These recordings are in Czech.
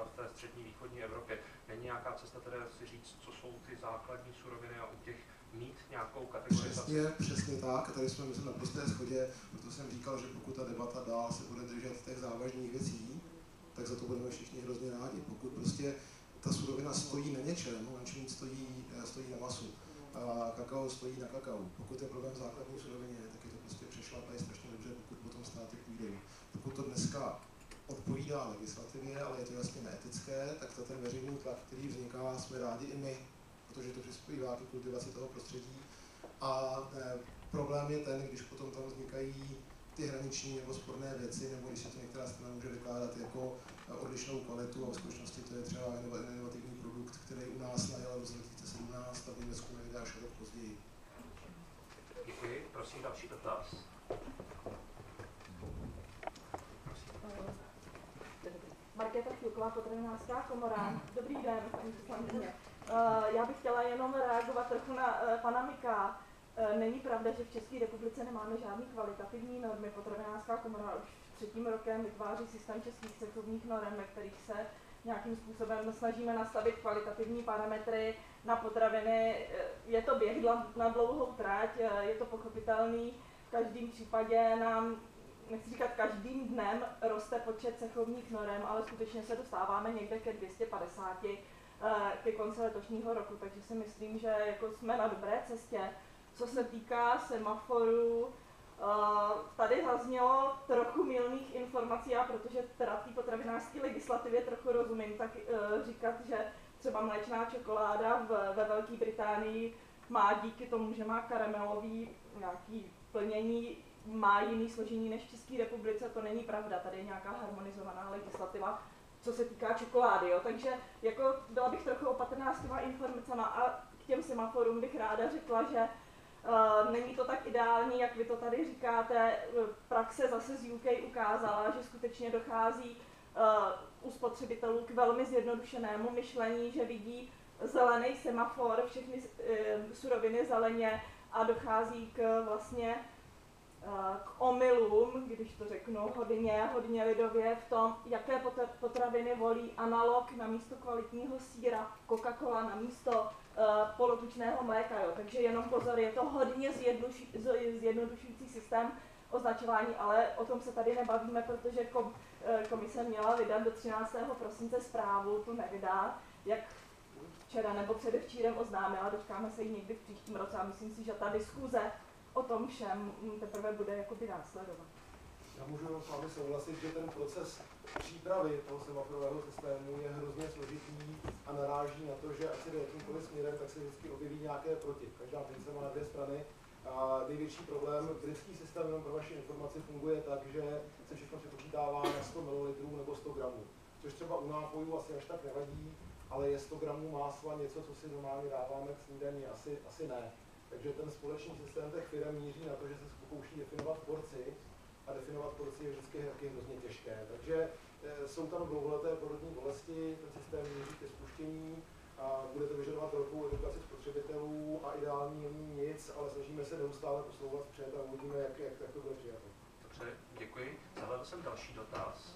třeba v té střední východní Evropě. Není nějaká cesta tedy si říct, co jsou ty základní suroviny a u těch mít nějakou kategorizaci? Přesně tak. A tady jsme myslím na prosté shodě, proto jsem říkal, že pokud ta debata dál se bude držet těch závažných věcí, tak za to budeme všichni hrozně rádi. Pokud prostě ta surovina stojí na něčem, lančník stojí na masu, a kakao stojí na kakao. Pokud je problém základní surovině, tak je to prostě přešlapají strašně dobře, pokud potom státy půjdou. Pokud to dneska odpovídá legislativě, ale je to jasně neetické, tak ten veřejný tlak, který vzniká, jsme rádi i my, protože to přispívá k kultivaci toho prostředí. A problém je ten, když potom tam vznikají ty hraniční nebo sporné věci, nebo když se to některá strana může vykládat jako odlišnou kvalitu a v skutečnosti to je třeba inovativní produkt, který u nás najel v roce 2017 a v Německu nejde až rok později. Děkuji. Prosím další dotaz. Markéta Chvilková, Potravinářská komora. Dobrý den, paní poslankyně. Já bych chtěla jenom reagovat trochu na pana Mika. Není pravda, že v České republice nemáme žádný kvalitativní normy. Potravinářská komora už 3. rokem vytváří systém českých cechovních norm, ve kterých se nějakým způsobem snažíme nastavit kvalitativní parametry na potraviny. Je to běh na dlouhou trať, je to pochopitelný. V každém případě nám, nechci říkat každým dnem, roste počet cechovních norem, ale skutečně se dostáváme někde ke 250 ke konci letošního roku, takže si myslím, že jako jsme na dobré cestě. Co se týká semaforu, tady zaznělo trochu mylných informací, a protože teda té potravinářské legislativě trochu rozumím, tak říkat, že třeba mléčná čokoláda ve Velké Británii má díky tomu, že má karamelový nějaký plnění, má jiný složení než v České republice, to není pravda, tady je nějaká harmonizovaná legislativa, co se týká čokolády, jo. Takže jako byla bych trochu opatrná s těma informacemi a k těm semaforům bych ráda řekla, že není to tak ideální, jak vy to tady říkáte. Praxe zase z UK ukázala, že skutečně dochází u spotřebitelů k velmi zjednodušenému myšlení, že vidí zelený semafor, všechny suroviny zeleně a dochází k vlastně k omylům, když to řeknu hodně lidově, v tom, jaké potraviny volí analog na místo kvalitního sýra, Coca-Cola na místo polotučného mléka. Jo. Takže jenom pozor, je to hodně zjednodušující systém označování, ale o tom se tady nebavíme, protože komise měla vydat do 13. prosince zprávu, tu nevydá, jak včera nebo předevčírem oznámila, dočkáme se jí někdy v příštím roce a myslím si, že ta diskuze o tom všem teprve bude jakoby následovat. Já můžu s vámi souhlasit, že ten proces přípravy toho semaforového systému je hrozně složitý a naráží na to, že ať se jde jakýmkoliv směrem, tak se vždycky objeví nějaké proti. Každá mince má 2 strany. A největší problém, britský systém, jenom pro vaši informaci, funguje tak, že se všechno přepočítává na 100 ml nebo 100 gramů. Což třeba u nápojů asi až tak nevadí, ale je 100 gramů másla něco, co si normálně dáváme k snídani, asi ne. Takže ten společný systém těch firm míří na to, že se pokouší definovat porci a definovat porci je vždycky hrozně těžké. Takže jsou tam dlouholeté porodní bolesti, ten systém míří ke spuštění a bude to vyžadovat velkou edukaci spotřebitelů a ideální není nic, ale snažíme se neustále posouvat vpřed a uvidíme, jak to bude přijato. Dobře, děkuji. Zahledal jsem další dotaz.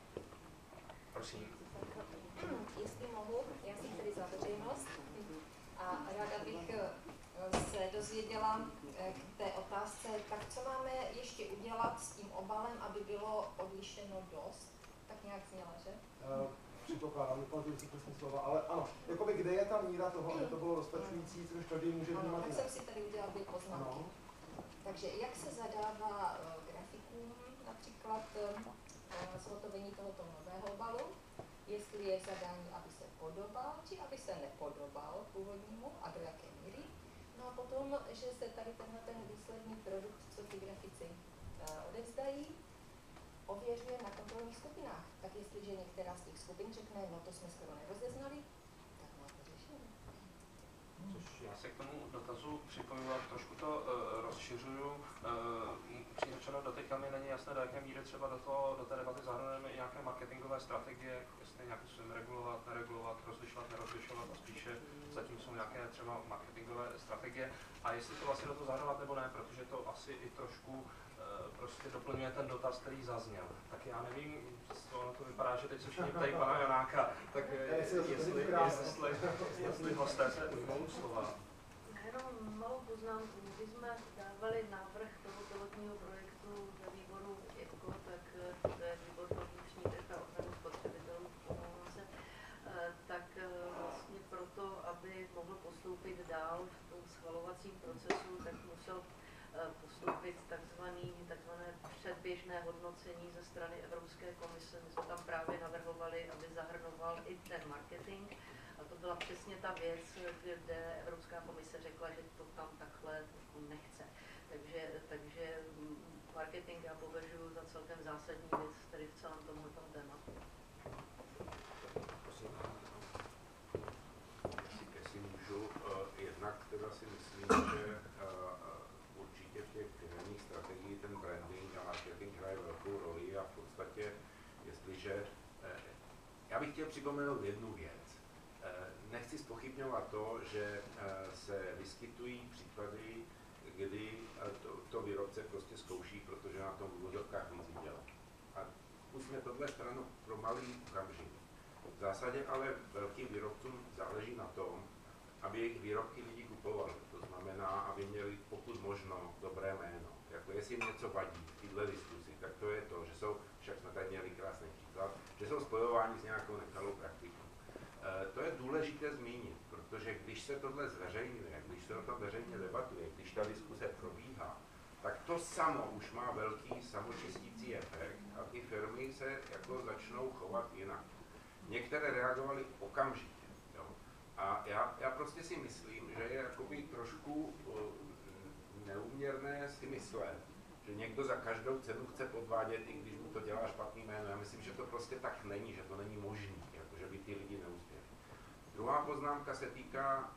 Prosím. Jestli mohu, já jsem tedy za veřejnost a ráda bych se dozvěděla k té otázce, tak co máme ještě udělat s tím obalem, aby bylo odlišeno dost? Tak nějak zněla, že? Předpokládám, nepamatuji si přesně slova, ale ano, jakoby kde je ta míra toho, aby to bylo dostačující, což každý může vnímat. Tak jsem si tady udělala 2 poznámky. Takže jak se zadává grafikům například zhotovení tohoto nového obalu, jestli je zadání, aby se podobal, či aby se nepodobal původnímu a do jaké míry. No a potom, že se tady ten výsledný produkt, co ty grafici odevzdají, ověřuje na kontrolních skupinách. Tak jestliže některá z těch skupin řekne, no to jsme skoro nerozeznali, tak máte řešení. Což já se k tomu dotazu připojuji a trošku to rozšiřuju. Upřímně řečeno, doteďka mi není jasné, do jaké míry třeba do té debaty zahrnujeme i nějaké marketingové strategie, jestli nějakým způsobem regulovat, neregulovat, rozlišovat, nerozlišovat a spíše zatím jsou nějaké třeba marketingové strategie. A jestli to vlastně do toho zahrnovat nebo ne, protože to asi i trošku prostě doplňuje ten dotaz, který zazněl. Tak já nevím, ono to vypadá, že teď se všichni ptají pana Janáka, tak jestli hosté se ujmou slova. Jenom malou poznámku. Když jsme dávali návrh toho pilotního projektu ve výboru EPCO, tak to je výbor pro vnitřní trh a ochranu spotřebitelů, tak vlastně proto, aby mohl postoupit dál v tom schvalovacím procesu, tak musel postoupit takzvané předběžné hodnocení ze strany Evropské komise. My jsme tam právě navrhovali, aby zahrnoval i ten marketing. A to byla přesně ta věc, kde Evropská komise řekla, že to tam takhle nechce. Takže marketing já považuji za celkem zásadní věc tady v celém tomto tématu. Jestli můžu, jednak teda si myslím, že určitě v těch firemních strategiích ten branding a marketing hraje velkou roli a v podstatě, jestliže já bych chtěl připomenout jednu věc. Nechci zpochybňovat to, že se vyskytují případy, kdy to výrobce prostě zkouší, protože na tom v úvodovkách víc vydělá. A pusťme tohle stranu pro malý okamžik. V zásadě ale velkým výrobcům záleží na tom, aby jejich výrobky lidi kupovali. To znamená, aby měli pokud možno dobré jméno. Jako jestli jim něco vadí v této diskusi, tak to je to, že jsou, však jsme tady měli krásný příklad, že jsou spojováni s nějakou nekalou praktikou. To je důležité zmínit, protože když se tohle zveřejňuje, když se o tom veřejně debatuje, když ta diskuse probíhá, tak to samo už má velký samočistící efekt a ty firmy se jako začnou chovat jinak. Některé reagovaly okamžitě. Jo. A já prostě si myslím, že je jakoby trošku neúměrné si myslet, že někdo za každou cenu chce podvádět, i když mu to dělá špatný jméno. Já myslím, že to prostě tak není, že to není možné, jako že by ty lidi neuspěli. Druhá poznámka se týká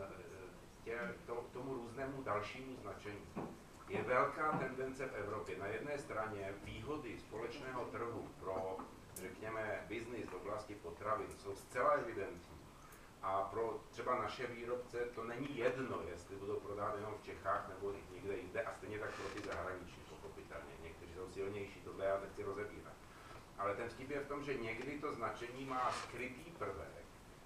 tomu různému dalšímu značení. Je velká tendence v Evropě. Na jedné straně výhody společného trhu pro, řekněme, biznis v oblasti potravin jsou zcela evidentní. A pro třeba naše výrobce to není jedno, jestli budou prodávat jenom v Čechách nebo někde jinde, a stejně tak pro ty zahraniční, pochopitelně. Někteří jsou silnější, tohle já nechci rozebírat. Ale ten vtip je v tom, že někdy to značení má skrytý prvek,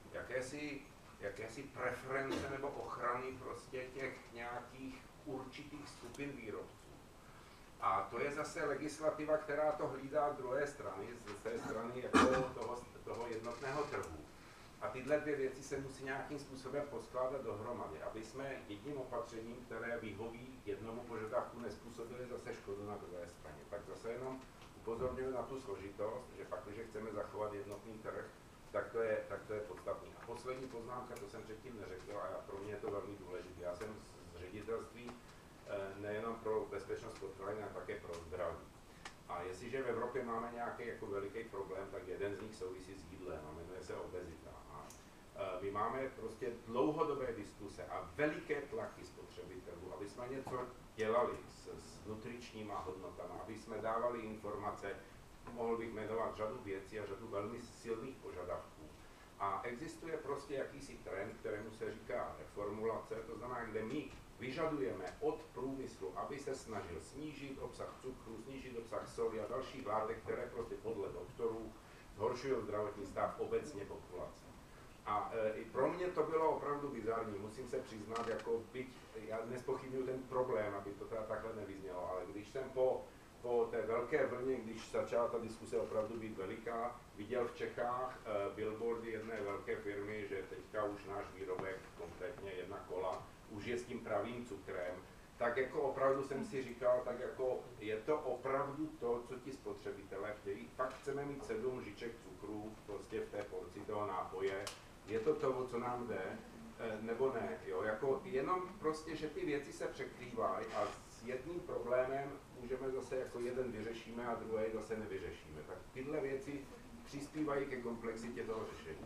jakési preference nebo ochrany prostě těch nějakých určitých skupin výrobců. A to je zase legislativa, která to hlídá z druhé strany, z té strany jako toho jednotného trhu. A tyhle dvě věci se musí nějakým způsobem poskládat dohromady, aby jsme jedním opatřením, které vyhoví jednomu požadavku, nezpůsobili zase škodu na druhé straně. Tak zase jenom upozorňuji na tu složitost, že pak, když chceme zachovat jednotný trh, tak to je podstatný. A poslední poznámka, to jsem předtím neřekl, a pro mě je to velmi důležité. Já jsem z ředitelství nejenom pro bezpečnost potravin, ale také pro zdraví. A jestliže v Evropě máme nějaký jako veliký problém, tak jeden z nich souvisí s jídlem a jmenuje se obezita. My máme prostě dlouhodobé diskuse a veliké tlaky spotřebitelů, aby jsme něco dělali s nutričníma hodnotama, aby jsme dávali informace, mohl bych jmenovat řadu věcí a řadu velmi silných požadavků. A existuje prostě jakýsi trend, kterému se říká reformulace, to znamená, kde my vyžadujeme od průmyslu, aby se snažil snížit obsah cukru, snížit obsah soli a dalších látek, které prostě podle doktorů zhoršují zdravotní stav obecně populace. A i pro mě to bylo opravdu bizarní, musím se přiznat, jako byť, já nezpochybnuju ten problém, aby to teda takhle nevyznělo, ale když jsem po té velké vlně, když začala ta diskuse opravdu být veliká, viděl v Čechách billboardy jedné velké firmy, že teďka už náš výrobek, konkrétně jedna kola, už je s tím pravým cukrem, tak jako opravdu jsem si říkal, tak jako je to opravdu to, co ti spotřebitelé chtějí. Fakt chceme mít 7 lžiček cukru prostě v té porci toho nápoje. Je to to, o co nám jde, nebo ne, jo, jako jenom prostě, že ty věci se překrývají a s jedním problémem můžeme zase jako jeden vyřešíme a druhý zase nevyřešíme. Tak tyhle věci přispívají ke komplexitě toho řešení.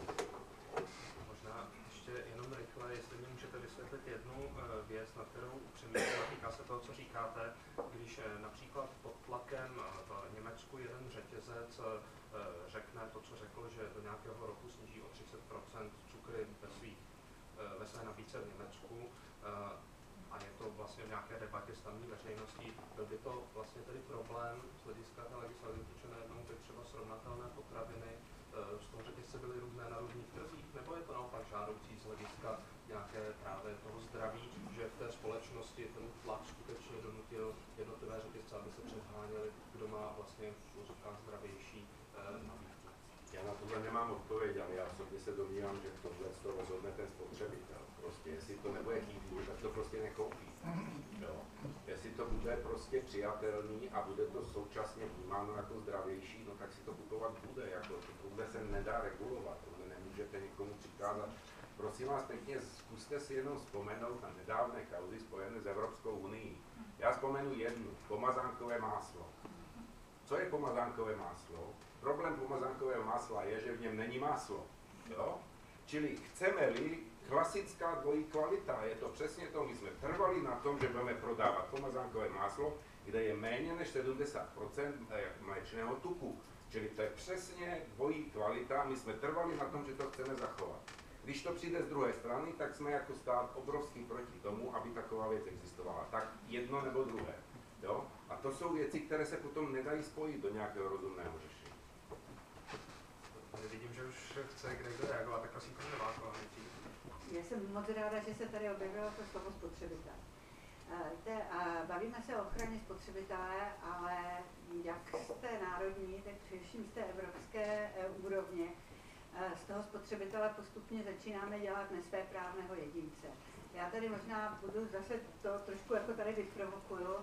Možná ještě jenom rychle, jestli mi můžete vysvětlit jednu věc, na kterou přemýšlím, týká se toho, co říkáte, když například pod tlakem v Německu jeden řetězec řekne to, co řekl, že do nějakého roku sníží o 30% cukry ve své nabídce v Německu. a je to vlastně v nějaké debatě s tamní veřejností, byl by to vlastně tedy problém z hlediska té legislativy, protože najednou by třeba srovnatelné potraviny z toho řetězce byly různé na různých trzích, nebo je to naopak žádoucí z hlediska nějaké právě toho zdraví, že v té společnosti ten tlak skutečně donutil jednotlivé řetězce, aby se předháněli, kdo má vlastně zdravější nabídku. Já na tohle nemám odpověď, ale já osobně se domnívám, že v tomhle to rozhodne ten spotřebitel. Prostě, jestli to nebude chtít, tak to prostě nekoupí. Jo. Jestli to bude prostě přijatelný a bude to současně vnímáno jako zdravější, no tak si to kupovat bude. Jako, tohle se nedá regulovat, tohle nemůžete někomu přikázat. Prosím vás pěkně, zkuste si jenom vzpomenout na nedávné kauzy spojené s Evropskou unií. Já vzpomenu jednu, pomazánkové máslo. Co je pomazánkové máslo? Problém pomazánkového másla je, že v něm není máslo. Jo? Čili chceme-li klasická dvojí kvalita, je to přesně to, my jsme trvali na tom, že budeme prodávat pomazánkové máslo, kde je méně než 70% mléčného tuku. Čili to je přesně dvojí kvalita, my jsme trvali na tom, že to chceme zachovat. Když to přijde z druhé strany, tak jsme jako stát obrovský proti tomu, aby taková věc existovala. Tak jedno nebo druhé. Jo? A to jsou věci, které se potom nedají spojit do nějakého rozumného řešení. Vidím, že už chce někdo reagovat, tak prosím, pane Nováková. Já jsem moc ráda, že se tady objevilo to slovo spotřebitel. Bavíme se o ochraně spotřebitele, ale jak z té národní, tak především z té evropské úrovně z toho spotřebitele postupně začínáme dělat nesvéprávného jedince. Já tady možná budu zase to trošku jako tady vyprovokuju,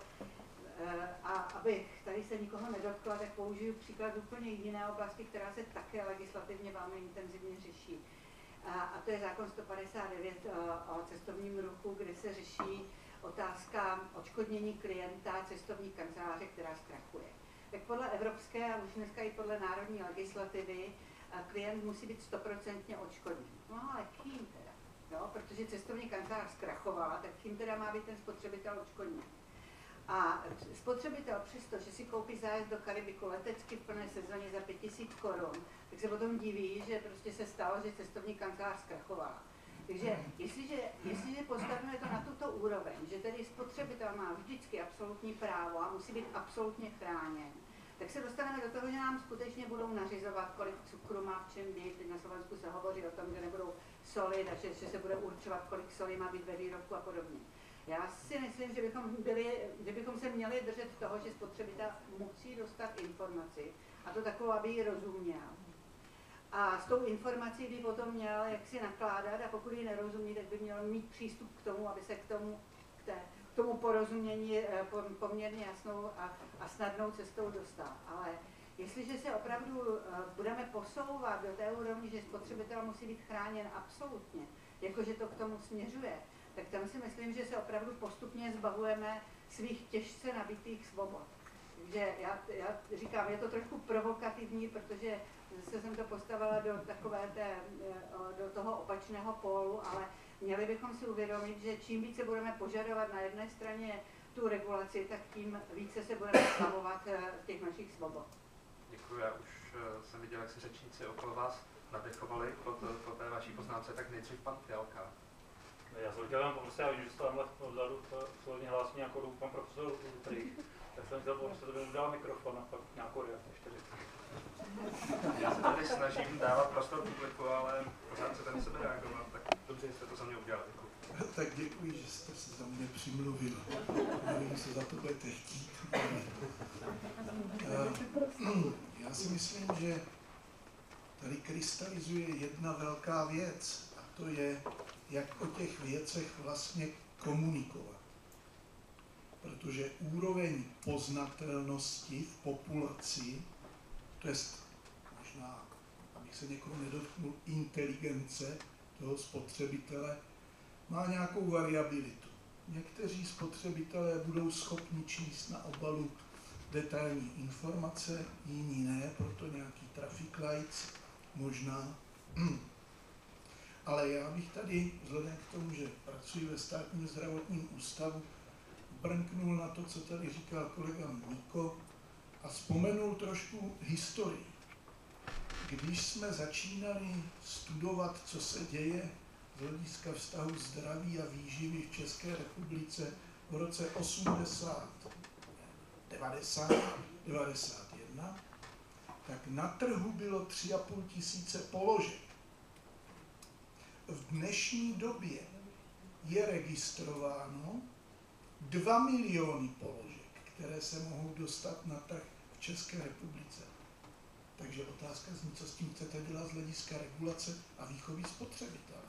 a abych tady se nikoho nedotkla, tak použiju příklad úplně jiné oblasti, která se také legislativně velmi intenzivně řeší. A to je zákon 159 o cestovním ruchu, kde se řeší otázka odškodnění klienta cestovní kanceláře, která zkrachuje. Tak podle evropské a už dneska i podle národní legislativy klient musí být 100% odškodněn. No ale kým teda? Jo, protože cestovní kancelář zkrachovala, tak kým teda má být ten spotřebitel odškodněn? A spotřebitel přesto, že si koupí zájezd do Karibiku letecky v plné sezóně za 5 000 korun, tak se potom diví, že prostě se stalo, že cestovní kancelář zkrachovala. Takže jestliže postavíme to na tuto úroveň, že tedy spotřebitel má vždycky absolutní právo a musí být absolutně chráněn, tak se dostaneme do toho, že nám skutečně budou nařizovat, kolik cukru má v čem být. Teď na Slovensku se hovoří o tom, že nebudou solit a že se bude určovat, kolik soli má být ve výrobku a podobně. Já si myslím, že bychom se měli držet toho, že spotřebitel musí dostat informaci, a to takovou, aby ji rozuměl. A s tou informací by potom měl jak si nakládat, a pokud ji nerozumí, tak by měl mít přístup k tomu, aby se k tomu porozumění poměrně jasnou a snadnou cestou dostal. Ale jestliže se opravdu budeme posouvat do té úrovni, že spotřebitel musí být chráněn absolutně, jakože to k tomu směřuje, tak tam si myslím, že se opravdu postupně zbavujeme svých těžce nabitých svobod. Takže já říkám, je to trošku provokativní, protože zase jsem to postavila do do toho opačného pólu, ale měli bychom si uvědomit, že čím více budeme požadovat na jedné straně tu regulaci, tak tím více se budeme zbavovat těch našich svobod. Děkuji, já už jsem viděl, jak si řečníci okolo vás nadechovali po té vaší poznámce, tak nejdřív pan Fialka. Já jsem chtěl jenom poprosit, já vím, že se tamhle vzadu slovně hlásí nějakou dobu pan profesor Lutrich, tak jsem chtěl poprosit, aby mu dal mikrofon a pak nějakou reakci ještě řekl. Já se tady snažím dávat prostor publiku, ale pořád se tady sebe reagovat, tak dobře, že jste to za mě udělali. Tak děkuji, že jste se za mě přimluvil. Nevím, co za to budete chtít. Já si myslím, že tady krystalizuje jedna velká věc, a to je, jak o těch věcech vlastně komunikovat. Protože úroveň poznatelnosti v populaci, to je možná, abych se někoho nedotknul, inteligence toho spotřebitele, má nějakou variabilitu. Někteří spotřebitelé budou schopni číst na obalu detailní informace, jiní ne, proto nějaký traffic lights možná. Ale já bych tady, vzhledem k tomu, že pracuji ve Státním zdravotním ústavu, brnknul na to, co tady říkal kolega Míko, a vzpomenul trošku historii. Když jsme začínali studovat, co se děje z hlediska vztahu zdraví a výživy v České republice v roce 80, 90, 91, tak na trhu bylo 3,5 tisíce položek. V dnešní době je registrováno 2 miliony položek, které se mohou dostat na trh v České republice. Takže otázka zní, co s tím chcete dělat z hlediska regulace a výchovy spotřebitele.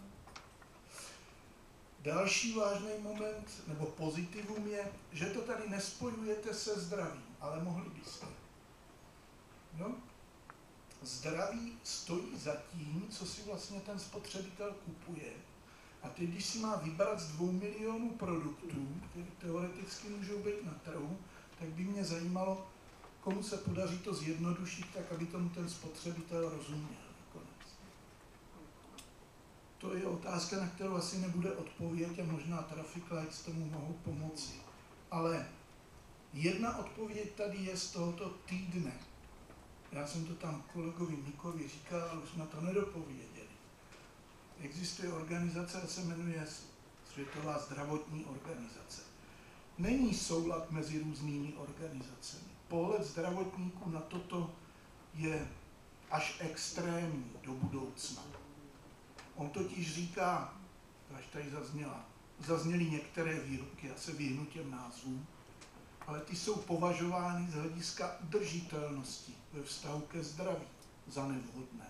Další vážný moment, nebo pozitivum je, že to tady nespojujete se zdravím, ale mohli byste. No? Zdraví stojí za tím, co si vlastně ten spotřebitel kupuje. A teď, když si má vybrat z 2 milionů produktů, které teoreticky můžou být na trhu, tak by mě zajímalo, komu se podaří to zjednodušit, tak aby tomu ten spotřebitel rozuměl nakonec. To je otázka, na kterou asi nebude odpověď a možná Traffic Lights tomu mohou pomoci. Ale jedna odpověď tady je z tohoto týdne. Já jsem to tam kolegovi Mikovi říkal, ale už jsme to nedopověděli. Existuje organizace, která se jmenuje Světová zdravotní organizace. Není soulad mezi různými organizacemi. Pohled zdravotníků na toto je až extrémní do budoucna. On totiž říká, až tady zazněly některé výrobky, já se vyhnu těm názvům, ale ty jsou považovány z hlediska udržitelnosti ve vztahu ke zdraví za nevhodné.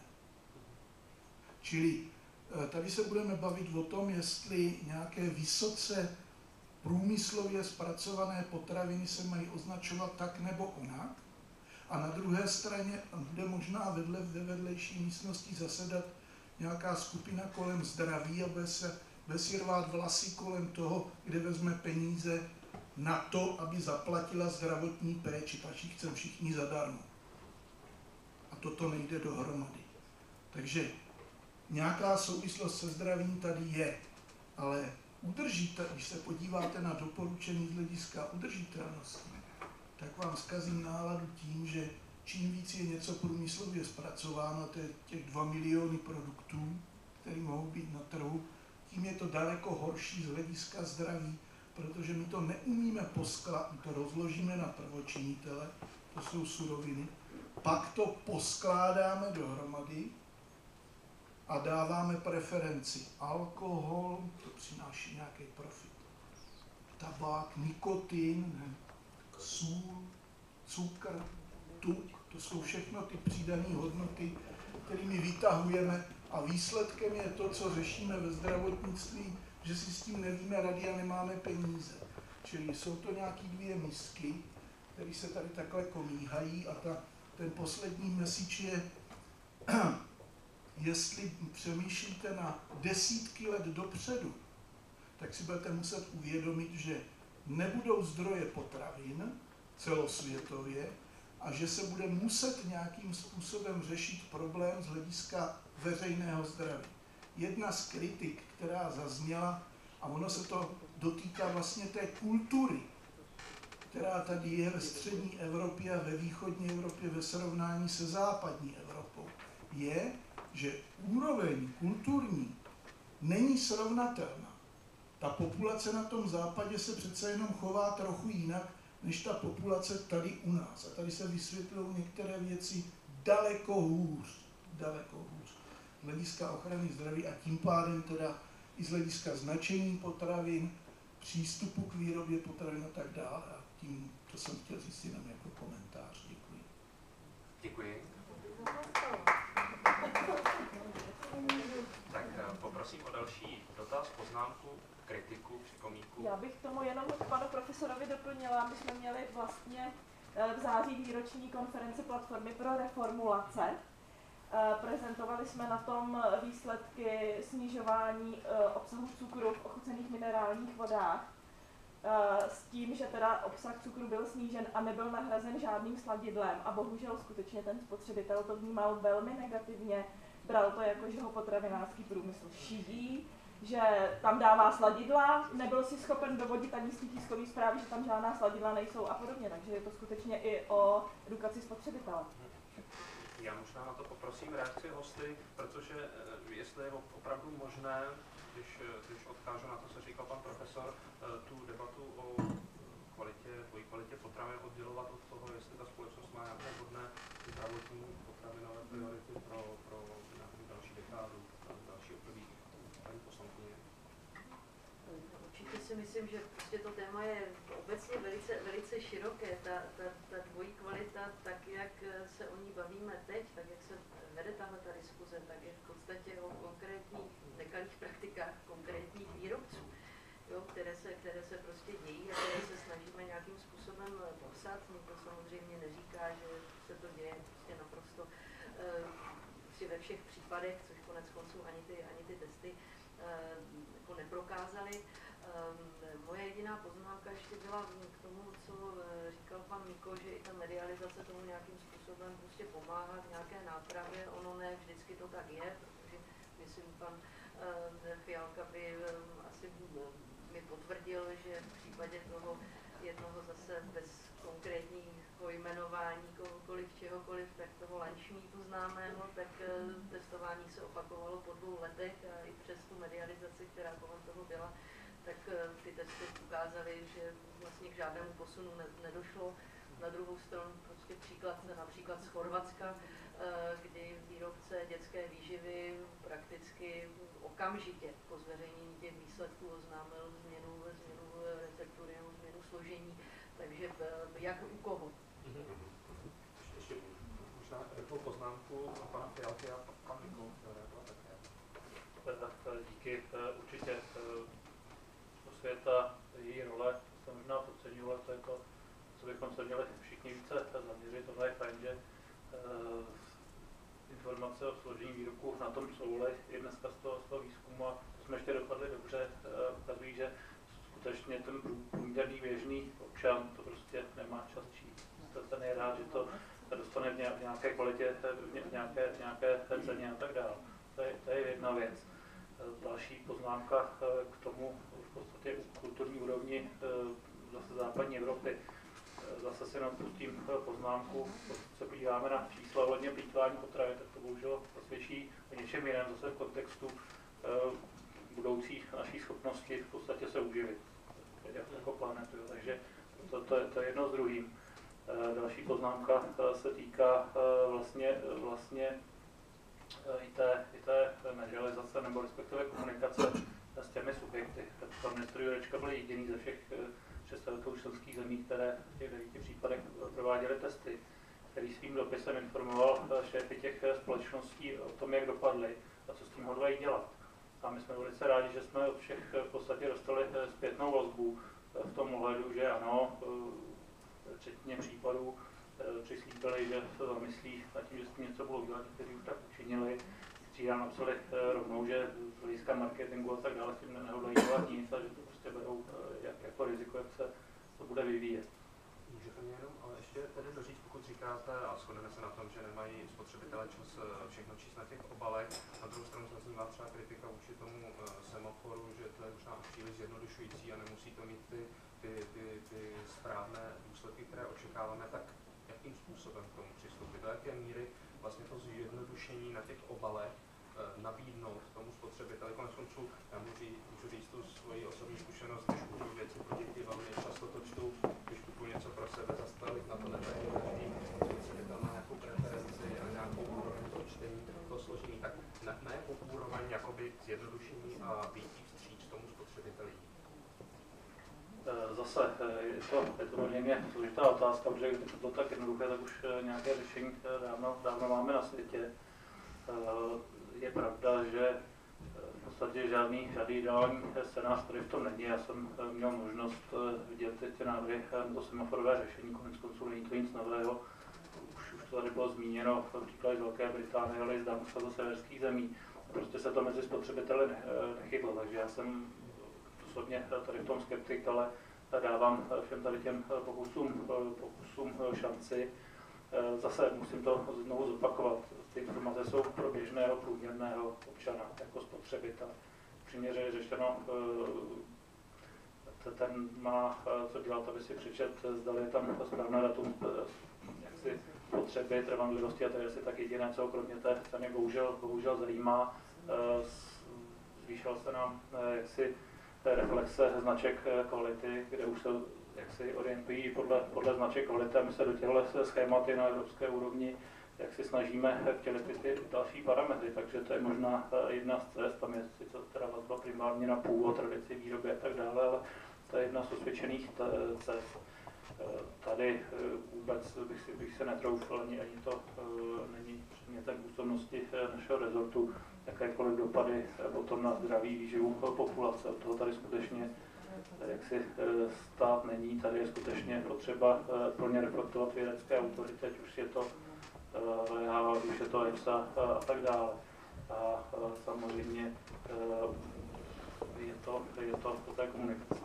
Čili tady se budeme bavit o tom, jestli nějaké vysoce průmyslově zpracované potraviny se mají označovat tak nebo onak. A na druhé straně bude možná ve vedlejší místnosti zasedat nějaká skupina kolem zdraví a bude si rvát vlasy kolem toho, kde vezme peníze na to, aby zaplatila zdravotní péči, pač ji chceme všichni zadarmo. A toto nejde dohromady. Takže nějaká souvislost se zdravím tady je, ale když se podíváte na doporučení z hlediska udržitelnosti, tak vám zkazím náladu tím, že čím víc je něco průmyslově zpracováno, to je těch 2 miliony produktů, které mohou být na trhu, tím je to daleko horší z hlediska zdraví, protože my to neumíme poskládat, my to rozložíme na prvočinitele, to jsou suroviny, pak to poskládáme dohromady a dáváme preferenci. Alkohol, to přináší nějaký profit. Tabák, nikotin, sůl, cukr, tuk, to jsou všechno ty přidané hodnoty, kterými vytahujeme a výsledkem je to, co řešíme ve zdravotnictví, že si s tím nevíme rady a nemáme peníze. Čili jsou to nějaké 2 misky, které se tady takhle komíhají a ten poslední message je, jestli přemýšlíte na desítky let dopředu, tak si budete muset uvědomit, že nebudou zdroje potravin celosvětově a že se bude muset nějakým způsobem řešit problém z hlediska veřejného zdraví. Jedna z kritik, která zazněla, a ono se to dotýká vlastně té kultury, která tady je ve střední Evropě a ve východní Evropě ve srovnání se západní Evropou, je, že úroveň kulturní není srovnatelná. Ta populace na tom západě se přece jenom chová trochu jinak, než ta populace tady u nás. A tady se vysvětlují některé věci daleko hůř. Z hlediska ochrany zdraví a tím pádem teda i z hlediska značení potravin, přístupu k výrobě potravin a tak dále. A tím to jsem chtěl říct jenom jako komentář. Děkuji. Děkuji. Tak poprosím o další dotaz, poznámku, kritiku, připomínku. Já bych tomu jenom k panu profesorovi doplnila, my jsme měli vlastně v září výroční konferenci Platformy pro reformulace. Prezentovali jsme na tom výsledky snižování obsahu cukru v ochucených minerálních vodách s tím, že teda obsah cukru byl snížen a nebyl nahrazen žádným sladidlem a bohužel skutečně ten spotřebitel to vnímal velmi negativně, bral to jako, že ho potravinářský průmysl šidí, že tam dává sladidla, nebyl si schopen dovodit ani z té tiskové zprávy, že tam žádná sladidla nejsou a podobně, takže je to skutečně i o edukaci spotřebitele. Já možná na to poprosím reakci hosty, protože jestli je opravdu možné, když odkážu na to, co říkal pan profesor, tu debatu o dvojí kvalitě potravin oddělovat od toho, jestli ta společnost má nějaké vhodné zdravotní potravinové priority pro nějakou další dekádu, další období. Paní poslankyně. Určitě si myslím, že prostě to téma je obecně velice široké. Ta dvojí kvalita, tak jak se o ní bavíme teď, tak jak se vede tahle ta diskuze, tak je v podstatě o konkrétních nekalých praktikách konkrétních výrobců, jo, které se prostě dějí a které se snažíme nějakým způsobem popsat. Nikdo samozřejmě neříká, že se to děje prostě naprosto ve všech případech, což konec konců ani ty testy jako neprokázaly. Moje jediná poznámka ještě byla k tomu, co říkal pan Miko, že i ta medializace tomu nějakým způsobem prostě pomáhá k nějaké nápravě. Ono ne vždycky to tak je, protože myslím, pan Fialka by asi mi potvrdil, že v případě toho jednoho zase bez konkrétního jmenování kohokoliv, čehokoliv, tak toho lunchmeatu známého, tak testování se opakovalo po 2 letech a i přes tu medializaci, která kolem toho byla, tak ty testy ukázaly, že vlastně k žádnému posunu nedošlo. Na druhou stranu prostě například z Chorvatska, kdy výrobce dětské výživy prakticky okamžitě po zveřejnění těch výsledků oznámil změnu receptury nebo změnu složení, takže jak u koho. Ještě možná rychlou poznámku pana Fialky a pan Miko. Díky. Určitě osvěta, její role se možná podceňuje, to je to, co bychom se měli všichni více zaměřit. Tohle je fajn, že informace o složení výrobků na tom jsou, ale i dneska z toho výzkumu, a to jsme ještě dopadli dobře, ukazují, že skutečně ten průměrný běžný občan to prostě nemá čas číst. Ten je rád, že to dostane v nějaké kvalitě, v nějaké ceně a tak dále. To je jedna věc. Další poznámka k tomu v podstatě kulturní úrovni zase západní Evropy. Zase si napustím poznámku, pokud se podíváme na čísla ohledně plýtvání potravin, tak to bohužel posvědčí o něčem jiném, zase v kontextu budoucí naší schopnosti v podstatě se uživit jako planetu. Takže to je jedno s druhým. Další poznámka se týká vlastně i té medializace nebo respektive komunikace s těmi subjekty. Pan ministr Jurečka byl jediný ze všech představitelů členských zemí, které v těch 9 případech prováděly testy, který svým dopisem informoval šéfy těch společností o tom, jak dopadly a co s tím hodlají dělat. A my jsme velice rádi, že jsme od všech v podstatě dostali zpětnou vazbu v tom ohledu, že ano, včetně případů přislíbili, že se zamyslí nad tím, že s tím něco budou dělat, kteří už tak učinili. Kteří nám napsali rovnou, že z hlediska marketingu a tak dále s tím nehodlají dělat nic a že to prostě berou jako riziko, jak se to bude vyvíjet. Můžete mě jenom, ale ještě tedy doříct, pokud říkáte, a shodneme se na tom, že nemají spotřebitelé čas všechno číst na těch obalech, na druhou stranu zaznívá třeba kritika vůči tomu semaforu, že to je možná příliš zjednodušující a nemusí to mít ty správné důsledky, které očekáváme, tak jakým způsobem k tomu přistoupit, do jaké míry vlastně to zjednodušení na těch obalech nabídnout tomu spotřebiteli. Koneckonců já můžu říct tu svoji osobní zkušenost, když kupuju věci pro děti, velmi často to čtu, když kupuju něco pro sebe, zase tolik na to nedají, každý spotřebitel má nějakou preferenci a nějakou úroveň to čtení, to složení, tak na jakou úroveň jakoby zjednodušení a výjít vstříc tomu spotřebiteli. Zase je to poměrně složitá otázka, protože když to tak jednoduché, tak už nějaké řešení dávno máme na světě. Je pravda, že v podstatě žádný ideální scénář tady v tom není. Já jsem měl možnost vidět ty návrhy to semaforové řešení, konec konců není to nic nového. Už to tady bylo zmíněno, například z Velké Británie, ale i z Dánska, do severských zemí. Prostě se to mezi spotřebiteli nechytlo, takže já jsem osobně tady v tom skeptik, ale dávám všem tady těm pokusům šanci. Zase musím to znovu zopakovat. Ty informace jsou pro běžného průměrného občana jako spotřebitel. Přiměřeně řečeno, ten má co dělat, aby si přečet, zdali je tam správné datum potřeby, trvanlivosti a to je asi tak jediné, co kromě té ceny bohužel zajímá. Zvýšila se nám jaksi reflexe značek kvality, kde už se jaksi orientují podle značek kvality a my se do těchto schématy na evropské úrovni jak si snažíme vtělit ty další parametry, takže to je možná jedna z cest, tam je sice teda vazba primárně na původ, tradici, výroby a tak dále, ale to je jedna z osvědčených cest. Tady vůbec bych se netroufl, ani to není předmětem působnosti našeho rezortu, jakékoliv dopady potom na zdraví, výživu populace. Od toho tady skutečně jaksi stát není, tady je skutečně potřeba plně reflektovat vědecké autority, ať už je to už je to EFSA a tak dále. A samozřejmě je to po té komunikaci.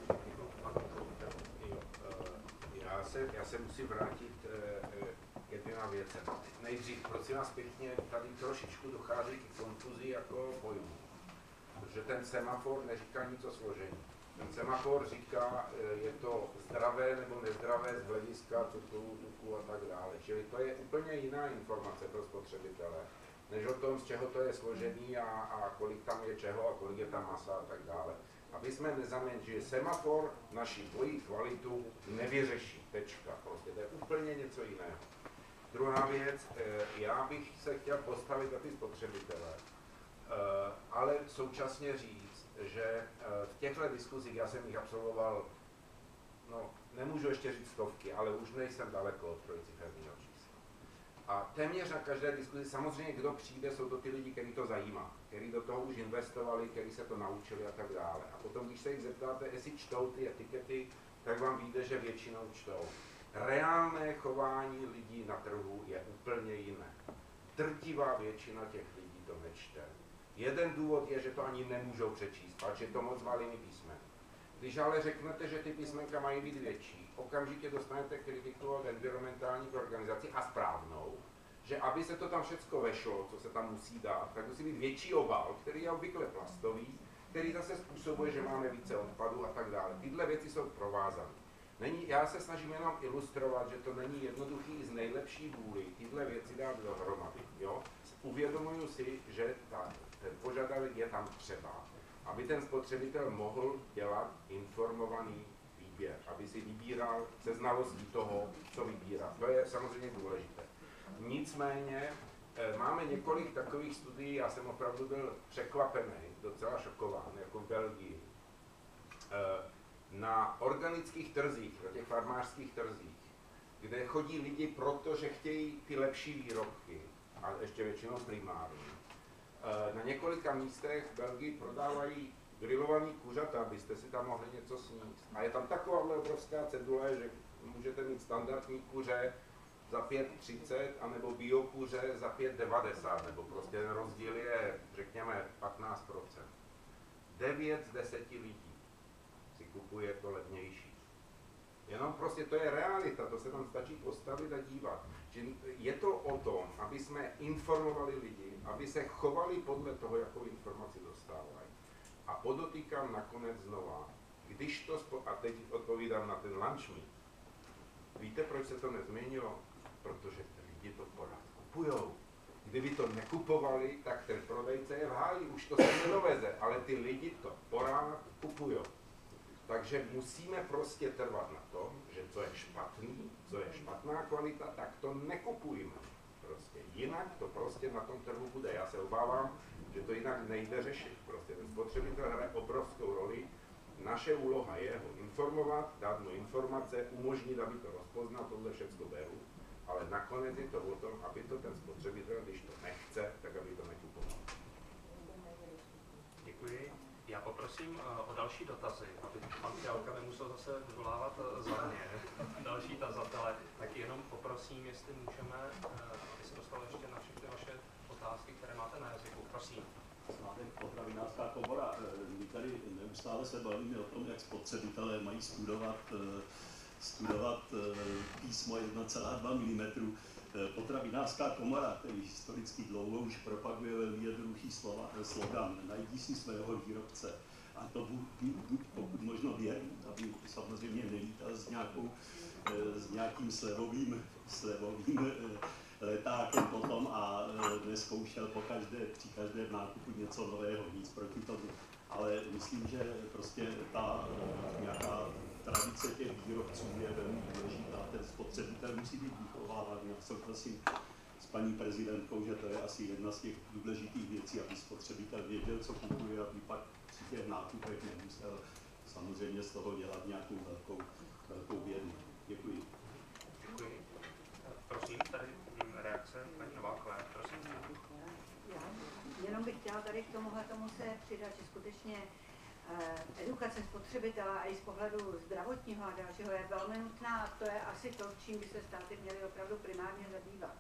Já se musím vrátit k dvěma věcem. Nejdřív, prosím vás pěkně, tady trošičku dochází k konfuzi jako pojmu. Protože ten semafor neříká nic o složení. Ten semafor říká, je to zdravé nebo nezdravé z hlediska cukru, tuku a tak dále. Čili to je úplně jiná informace pro spotřebitele, než o tom, z čeho to je složený a kolik tam je čeho a kolik je tam masa a tak dále. Aby jsme nezaměnili, semafor naši dvojí kvalitu nevyřeší, tečka. Prostě to je úplně něco jiného. Druhá věc, já bych se chtěl postavit na ty spotřebitele, ale současně říct, že v těchto diskuzích, já jsem jich absolvoval, no nemůžu ještě říct stovky, ale už nejsem daleko od trojciferného čísla. A téměř na každé diskuzi, samozřejmě kdo přijde, jsou to ty lidi, kteří to zajímá, kteří do toho už investovali, kteří se to naučili a tak dále. A potom, když se jich zeptáte, jestli čtou ty etikety, tak vám vyjde, že většinou čtou. Reálné chování lidí na trhu je úplně jiné. Drtivá většina těch lidí to nečte. Jeden důvod je, že to ani nemůžou přečíst, protože je to moc malými písmeny. Když ale řeknete, že ty písmenka mají být větší, okamžitě dostanete kritiku od environmentálních organizací a správnou, že aby se to tam všecko vešlo, co se tam musí dát, tak musí být větší obal, který je obvykle plastový, který zase způsobuje, že máme více odpadů a tak dále. Tyhle věci jsou provázané. Já se snažím jenom ilustrovat, že to není jednoduchý z nejlepší vůli tyhle věci dát dohromady. Jo? Uvědomuju si, že ten požadavek je tam třeba, aby ten spotřebitel mohl dělat informovaný výběr, aby si vybíral se znalostí toho, co vybírá. To je samozřejmě důležité. Nicméně máme několik takových studií, já jsem opravdu byl překvapený, docela šokován, jako v Belgii. Na organických trzích, na těch farmářských trzích, kde chodí lidi proto, že chtějí ty lepší výrobky, a ještě většinou primární. Na několika místech v Belgii prodávají grilovaný kuřata, abyste si tam mohli něco sníst. A je tam taková obrovská cedule, že můžete mít standardní kuře za 5,30 anebo bio kuře za 5,90, nebo prostě ten rozdíl je, řekněme, 15%. 9 z 10 lidí si kupuje to levnější. Jenom prostě to je realita, to se tam stačí postavit a dívat. Čili je to o tom, aby jsme informovali lidi, aby se chovali podle toho, jakou informaci dostávají. A podotýkám nakonec znova, když to, a teď odpovídám na ten lunch meet, víte, proč se to nezměnilo? Protože lidi to pořád kupujou. Kdyby to nekupovali, tak ten prodejce je v háji, už to se nedoveze, ale ty lidi to pořád kupujou. Takže musíme prostě trvat na tom, že co je špatný, co je špatná kvalita, tak to nekupujeme. Prostě jinak to prostě na tom trhu bude. Já se obávám, že to jinak nejde řešit. Prostě ten spotřebitel hraje obrovskou roli. Naše úloha je ho informovat, dát mu informace, umožnit, aby to rozpoznal, tohle všechno beru. Ale nakonec je to o tom, aby to ten spotřebitel, když to nechce, tak aby to nekupoval. Děkuji. Já poprosím o další dotazy, aby pan Fialka nemusel zase vyvolávat za mě další tazatele. Tak jenom poprosím, jestli můžeme, aby se dostalo ještě na všechny vaše otázky, které máte na jazyku. Prosím. Máte potravinářská komora. My tady neustále se bavíme o tom, jak spotřebitelé mají studovat písmo 1,2 mm. Potravinářská komora, který historicky dlouho už propaguje velmi jednoduchý slogan, najdi si svého výrobce. a to buď pokud možno věrný, aby samozřejmě nelítal s nějakým slevovým letákem potom a neskoušel při každém nákupu něco nového, nic proti tomu. Ale myslím, že prostě ta nějaká tradice těch výrobců je velmi důležitá. Ten spotřebitel musí být vychováván. Já souhlasím s paní prezidentkou, že to je asi jedna z těch důležitých věcí, aby spotřebitel věděl, co kupuje, aby pak při těch nákupech nemusel samozřejmě z toho dělat nějakou velkou vědu. Děkuji. Děkuji. Prosím, tady reakce paní Novákové. Prosím. Já jenom bych chtěla tady k tomu se přidat, že skutečně edukace spotřebitela i z pohledu zdravotního a dalšího je velmi nutná a to je asi to, čím by se státy měly opravdu primárně zabývat.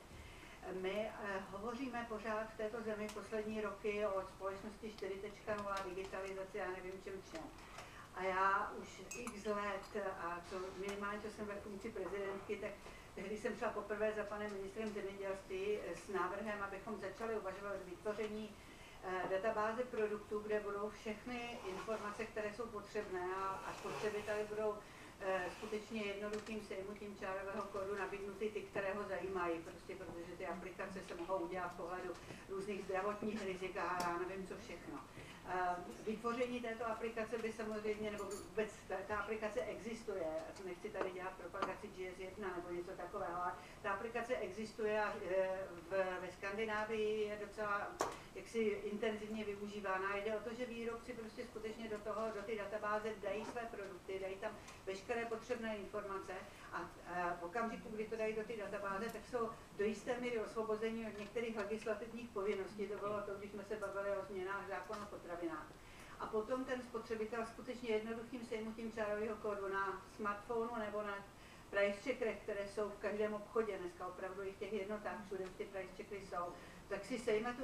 My hovoříme pořád v této zemi poslední roky o společnosti 4.0, digitalizaci a nevím čem všem. A já už x let, a minimálně, co jsem ve funkci prezidentky, tak tehdy jsem šla poprvé za panem ministrem zemědělství s návrhem, abychom začali uvažovat o vytvoření databáze produktů, kde budou všechny informace, které jsou potřebné a spotřebiteli budou skutečně jednoduchým sejmutím čárového kódu nabídnuty ty, které ho zajímají, prostě protože ty aplikace se mohou udělat v pohledu různých zdravotních rizik a já nevím co všechno. Vytvoření této aplikace by samozřejmě, nebo vůbec ta aplikace existuje, nechci tady dělat propagaci GS1 nebo něco takového, ale ta aplikace existuje a ve Skandinávii je docela jaksi intenzivně využívána. Jde o to, že výrobci prostě skutečně do té databáze dají své produkty, dají tam veškeré potřebné informace a v okamžiku, kdy to dají do té databáze, tak jsou do jisté míry osvobození od některých legislativních povinností. To bylo to, když jsme se bavili o změnách zákona o potravinách. A potom ten spotřebitel skutečně jednoduchým sejmutím čárového kódu na smartphonu nebo na price checkerech, které jsou v každém obchodě, dneska opravdu i v těch jednotách, všude ty price checkery jsou, tak si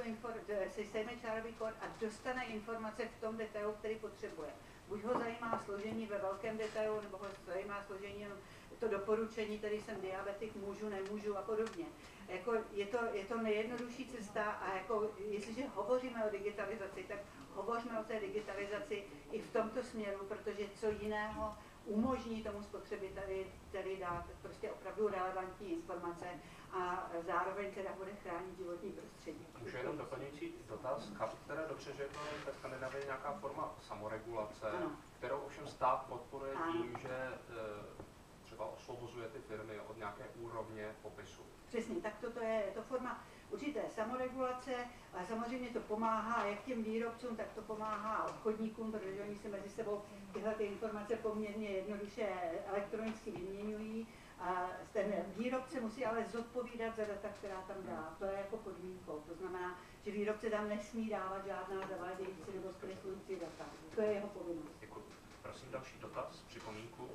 sejme čárový kód a dostane informace v tom detailu, který potřebuje. Buď ho zajímá složení ve velkém detailu, nebo ho zajímá složení jenom to doporučení, tedy jsem diabetik, můžu, nemůžu a podobně. Jako je to nejjednodušší cesta a jako, jestliže hovoříme o digitalizaci, tak hovořme o té digitalizaci i v tomto směru, protože co jiného umožní tomu spotřebiteli tedy dát prostě opravdu relevantní informace a zároveň teda bude chránit životní prostředí. Můžu jenom doplňující dotaz? Chápu teda dobře, že to je ve Skandinávii nějaká forma samoregulace, ano, kterou ovšem stát podporuje tím, že třeba osvobozuje ty firmy od nějaké úrovně popisu. Přesně, tak to je to forma určité samoregulace, ale samozřejmě to pomáhá jak těm výrobcům, tak to pomáhá obchodníkům, protože oni si mezi sebou tyhle ty informace poměrně jednoduše elektronicky vyměňují. A ten výrobce musí ale zodpovídat za data, která tam dá. To je jako podmínkou. To znamená, že výrobce tam nesmí dávat žádná zavádějící nebo zkreslující data. To je jeho povinnost. Děkuji. Prosím další dotaz, připomínku.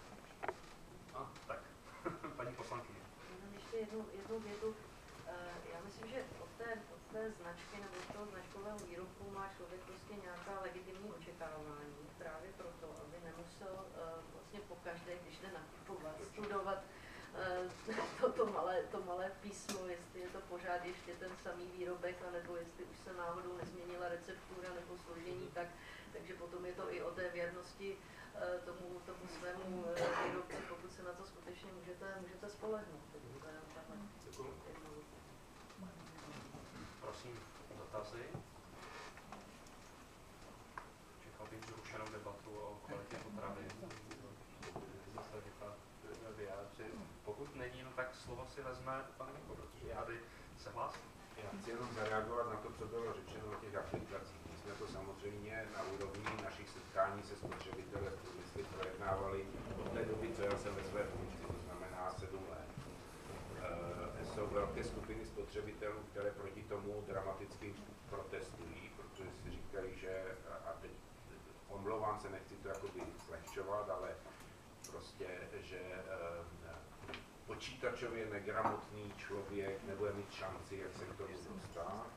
Tak, paní poslankyně. Ještě jednu větu. Já myslím, že od té značky nebo od toho značkového výrobku má člověk prostě nějaká legitimní očekávání. Právě proto, aby nemusel vlastně pokaždé, když jde nakupovat, studovat to malé písmo, jestli je to pořád ještě ten samý výrobek, anebo jestli už se náhodou nezměnila receptura nebo složení, takže potom je to i o té věrnosti tomu svému výrobci, pokud se na to skutečně můžete spolehnout. Prosím, dotazy. Čekal bych zrušenou debatu o kvalitě potravy. Zase vyjádřit. Pokud není, no tak slovo si vezme pan Miko, protože já se hlásím. Já chci jenom zareagovat na to, co bylo řečeno o těch aplikacích. My jsme to samozřejmě na úrovni našich setkání se spotřebiteli v průmyslu projednávali od té doby, co já jsem ve své funkci, to znamená 7 let. Jsou velké skupiny spotřebitelů, které proti tomu dramaticky protestují, protože si říkají, že, a teď omlouvám se, nechci to jakoby zlehčovat, ale prostě, že počítačově negramotný člověk nebude mít šanci, jak se k tomu dostat.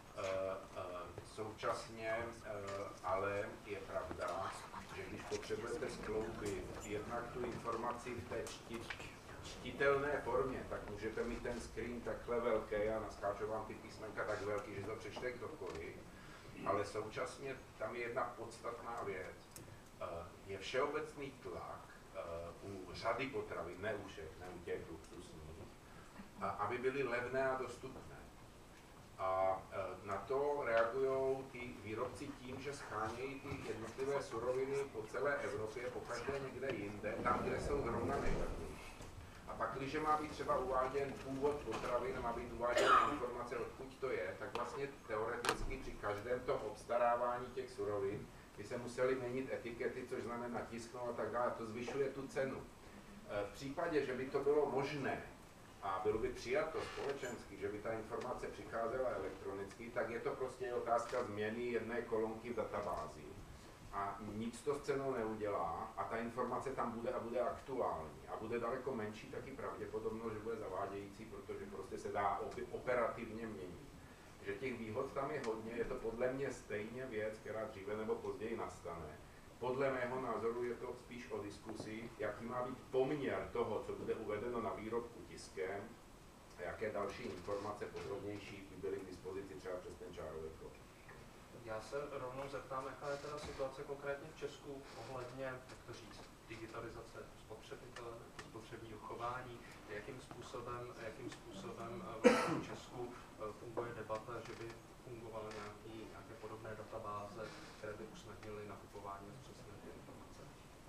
Současně ale je pravda, že když potřebujete skloubit jednak tu informaci v té čtitelné formě, tak můžete mít ten screen takhle velký a naskáču vám ty písmenka tak velký, že to přečte kdokoliv. ale současně tam je jedna podstatná věc. Je všeobecný tlak u řady potravin, ne u všech, ne u těch luxusních, aby byly levné a dostupné. A na to reagují ty výrobci tím, že schánějí ty jednotlivé suroviny po celé Evropě, pokaždé někde jinde, tam, kde jsou zrovna nejlevnější. A pak, když má být třeba uváděn původ potravin, má být uváděna informace, odkud to je, tak vlastně teoreticky při každém tom obstarávání těch surovin by se museli měnit etikety, což znamená tisknout a tak dále. To zvyšuje tu cenu. V případě, že by to bylo možné, a bylo by přijato společensky, že by ta informace přicházela elektronicky, tak je to prostě otázka změny jedné kolonky v databázi. A nic to s cenou neudělá a ta informace tam bude a bude aktuální. A bude daleko menší taky pravděpodobnost, že bude zavádějící, protože prostě se dá operativně měnit. Že těch výhod tam je hodně, je to podle mě stejně věc, která dříve nebo později nastane. Podle mého názoru je to spíš o diskusi, jaký má být poměr toho, co bude uvedeno na výrobku tiskem a jaké další informace podrobnější by byly k dispozici třeba přes ten čárový kód. Já se rovnou zeptám, jaká je teda situace konkrétně v Česku ohledně, jak to říct, digitalizace spotřebitele, spotřebního chování, jakým způsobem v Česku funguje debata, že by fungovaly nějaké podobné databáze, které by usnadnily nakupování a přesné informace.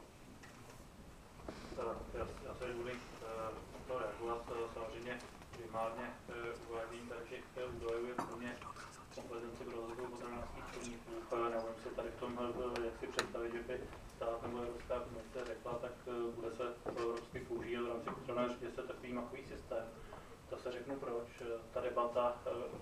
Já se budu to reagovat, samozřejmě primárně uvádím, takže údajů je pro mě kompetenci pro rozvoj potravinářských podniků. Neumím si tady v tom, jak si představit, že by stát nebo Evropská komise řekla, tak bude se evropsky používat v rámci potravinářského řetězce takový makový systém. To se řeknu proč. Ta debata,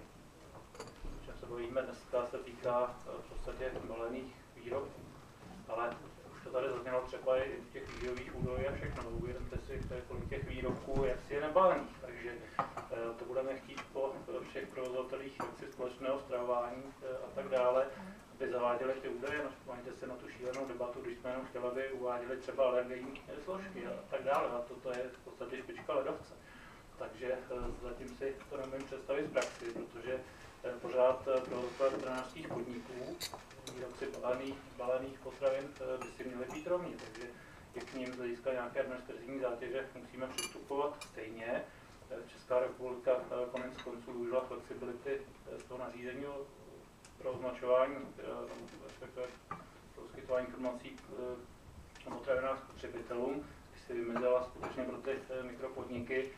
o čem se bavíme dneska, se týká v podstatě balených výrobků. Ale už to tady zaznělo třeba i v těch výživových údajů a všechno. Uvědomte si, kolik těch výrobků, jak si je nebalených. Takže to budeme chtít po všech provozovatelích společného stravování a tak dále, aby zaváděli ty údaje. Vzpomeňte si na tu šílenou debatu, když jsme jenom chtěli, aby uváděli třeba alergenní složky a tak dále. A toto je v podstatě špička ledovce. Takže zatím si to nemůžu představit z praxi, protože pořád provozovatele potravinářských podniků, výrobci balených potravin by si měli být rovní. Takže je k ním z hlediska nějaké administrativní zátěže musíme přistupovat stejně. Česká republika konec konců využila flexibility z toho nařízení pro označování, respektive poskytování informací o potravinách spotřebitelům, když si vymezila skutečně pro ty mikropodniky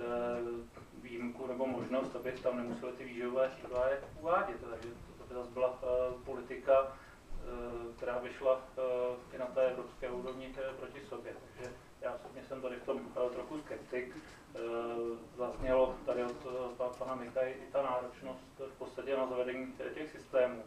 výjimku nebo možnost, aby tam nemuseli ty výživové údaje uvádět. Takže to by zase byla politika, která by šla i na té evropské úrovni proti sobě. Takže já osobně jsem tady v tom trochu skeptik. Zaznělo tady od pana Mika i ta náročnost v podstatě na zavedení těch systémů.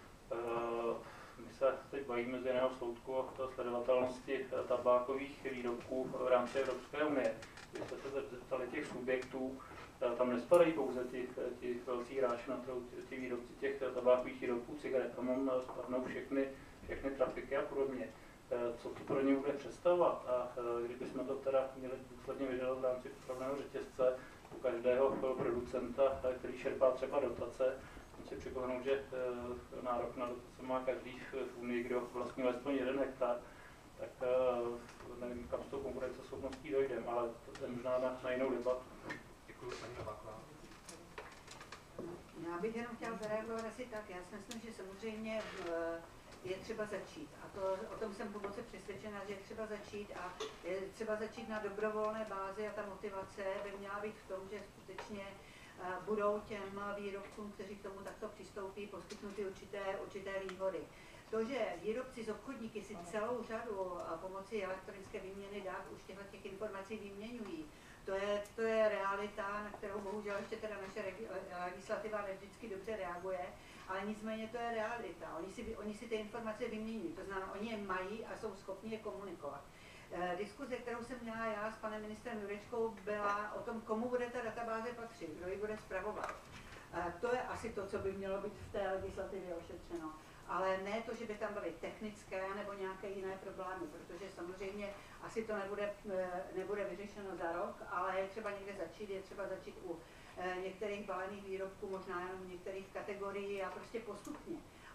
My se teď bavíme z jiného soudku o sledovatelnosti tabákových výrobků v rámci Evropské unie. Když jste se zeptali těch subjektů, tam nespadají pouze ti velcí hráči na trhu, ti výrobci těch tabákových výrobků, cigaret, tam spadnou všechny trafiky a podobně. Co to pro ně bude představovat a kdybychom to teda měli důsledně vydělat v rámci potravného řetězce u každého producenta, který čerpá třeba dotace, musím připomenout, že nárok na dotace má každý v Unii, kdo vlastní alespoň 1 hektar, tak nevím, kam s tou konkurenceschopností dojdeme, ale to je možná na jinou debatu. Děkuji, paní Nováková. Já bych jenom chtěla zareagovat asi tak. Já si myslím, že samozřejmě je třeba začít. A o tom jsem hluboce přesvědčena, že je třeba začít a je třeba začít na dobrovolné bázi a ta motivace by měla být v tom, že skutečně budou těm výrobcům, kteří k tomu takto přistoupí, poskytnuty určité výhody. To, že výrobci z obchodníky si celou řadu pomocí elektronické výměny dat už těch informací vyměňují, to je realita, na kterou bohužel ještě teda naše legislativa nevždycky dobře reaguje, ale nicméně to je realita. Oni si ty informace vyměňují, to znamená, oni je mají a jsou schopni je komunikovat. Diskuze, kterou jsem měla já s panem ministrem Jurečkou, byla o tom, komu bude ta databáze patřit, kdo ji bude spravovat. To je asi to, co by mělo být v té legislativě ošetřeno. Ale ne to, že by tam byly technické nebo nějaké jiné problémy, protože samozřejmě asi to nebude vyřešeno za rok, ale je třeba někde začít, je třeba začít u některých balených výrobků, možná jenom některých kategorií a prostě postupně.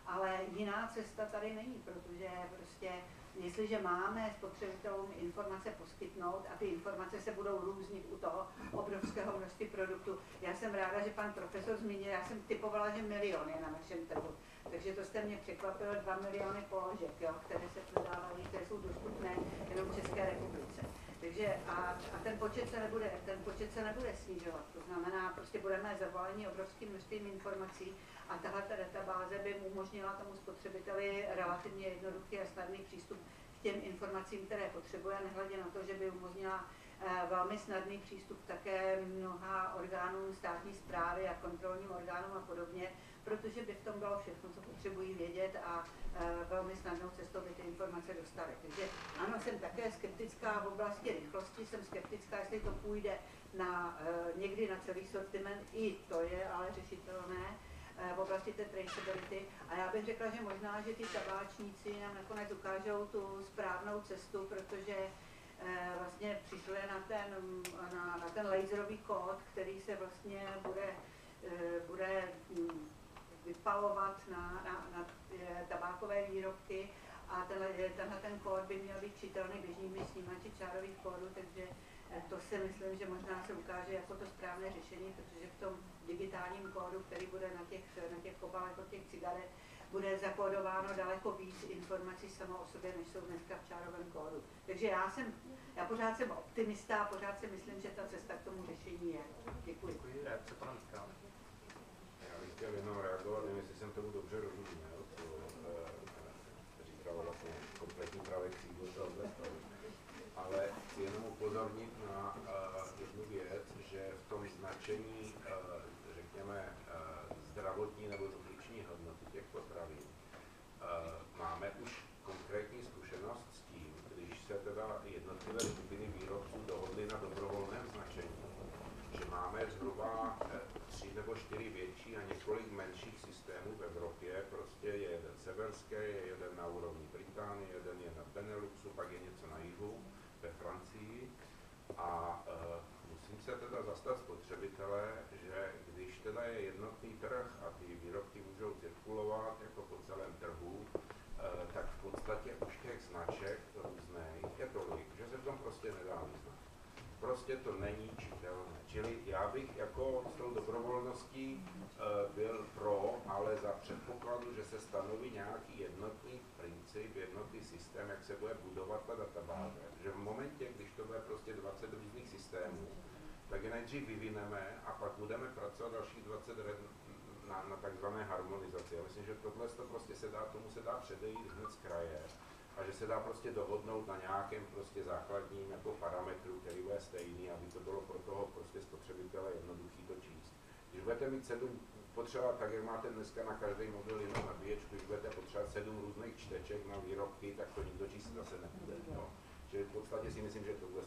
ale jiná cesta tady není, protože prostě jestliže máme spotřebitelům informace poskytnout a ty informace se budou různit u toho obrovského množství produktů. Já jsem ráda, že pan profesor zmínil, já jsem typovala, že milion je na našem trhu. Takže to jste mě překvapilo, 2 miliony položek, jo, které se prodávají, které jsou dostupné jenom v České republice. Takže a ten počet se nebude snižovat. To znamená, prostě budeme zavoleni obrovským množstvím informací a tahle databáze by umožnila tomu spotřebiteli relativně jednoduchý a snadný přístup k těm informacím, které potřebuje, nehledě na to, že by umožnila velmi snadný přístup také mnoha orgánům státní správy a kontrolním orgánům a podobně, protože by v tom bylo všechno, co potřebují vědět a velmi snadnou cestou by ty informace dostali. Takže ano, jsem také skeptická v oblasti rychlosti, jsem skeptická, jestli to půjde někdy na celý sortiment, i to je ale řešitelné v oblasti té traceability. A já bych řekla, že možná, že ty tabáčníci nám nakonec ukážou tu správnou cestu, protože vlastně přišli na ten laserový kód, který se vlastně bude vypalovat na tabákové výrobky a tenhle ten kód by měl být čitelný běžnými snímači čárových kódů, takže to si myslím, že možná se ukáže jako to správné řešení, protože v tom digitálním kódu, který bude na těch obalech od těch cigaret, bude zakódováno daleko víc informací samo o sobě, než jsou dneska v čárovém kódu. Takže já pořád jsem optimista a pořád si myslím, že ta cesta k tomu řešení je. Děkuji. Děkuji, reakce pana Mika. Já bych chtěl jenom reagovat, nevím, jestli jsem tomu dobře rozuměl, co říkal vlastně kompletní právě křídlo ale chci jenom upozornit na jednu věc, že v tom značení, řekněme, zdravotní nebo nutriční hodnoty těch potravin máme už konkrétní zkušenost s tím, když se teda jednotlivé skupiny výrobců dohodly na dobrovolném značení, že máme zhruba 3 nebo 4 větší a několik menších systémů v Evropě. Prostě je jeden severský, je jeden na úrovni Británie, jeden je na Beneluxu, pak je něco na jihu ve Francii. A musím se teda zastat spotřebitele, že když teda je jednotný trh a ty výrobky můžou cirkulovat jako po celém trhu, tak v podstatě už těch značek různých je tolik, že se v tom prostě nedá vyznat. Prostě to není čitelné. Čili já bych jako s tou dobrovolností byl pro, ale za předpokladu, že se stanoví nějaký jednotný princip, jednotný systém, jak se bude budovat ta databáze. Že v momentě, když to bude prostě 20 různých systémů, tak je nejdřív vyvineme a pak budeme pracovat dalších 20 let na takzvané harmonizaci. Já myslím, že tohle prostě tomu se dá předejít hned z kraje a že se dá prostě dohodnout na nějakém prostě základním jako parametru, který bude stejný, aby to bylo pro toho prostě spotřebitele jednoduchý to číst. Když budete mít potřeba, tak jak máte dneska na každý mobil jenom nabíječku, když budete potřebovat 7 různých čteček na výrobky, tak to nikdo číst zase nebude. No. Čili v podstatě si myslím, že tohle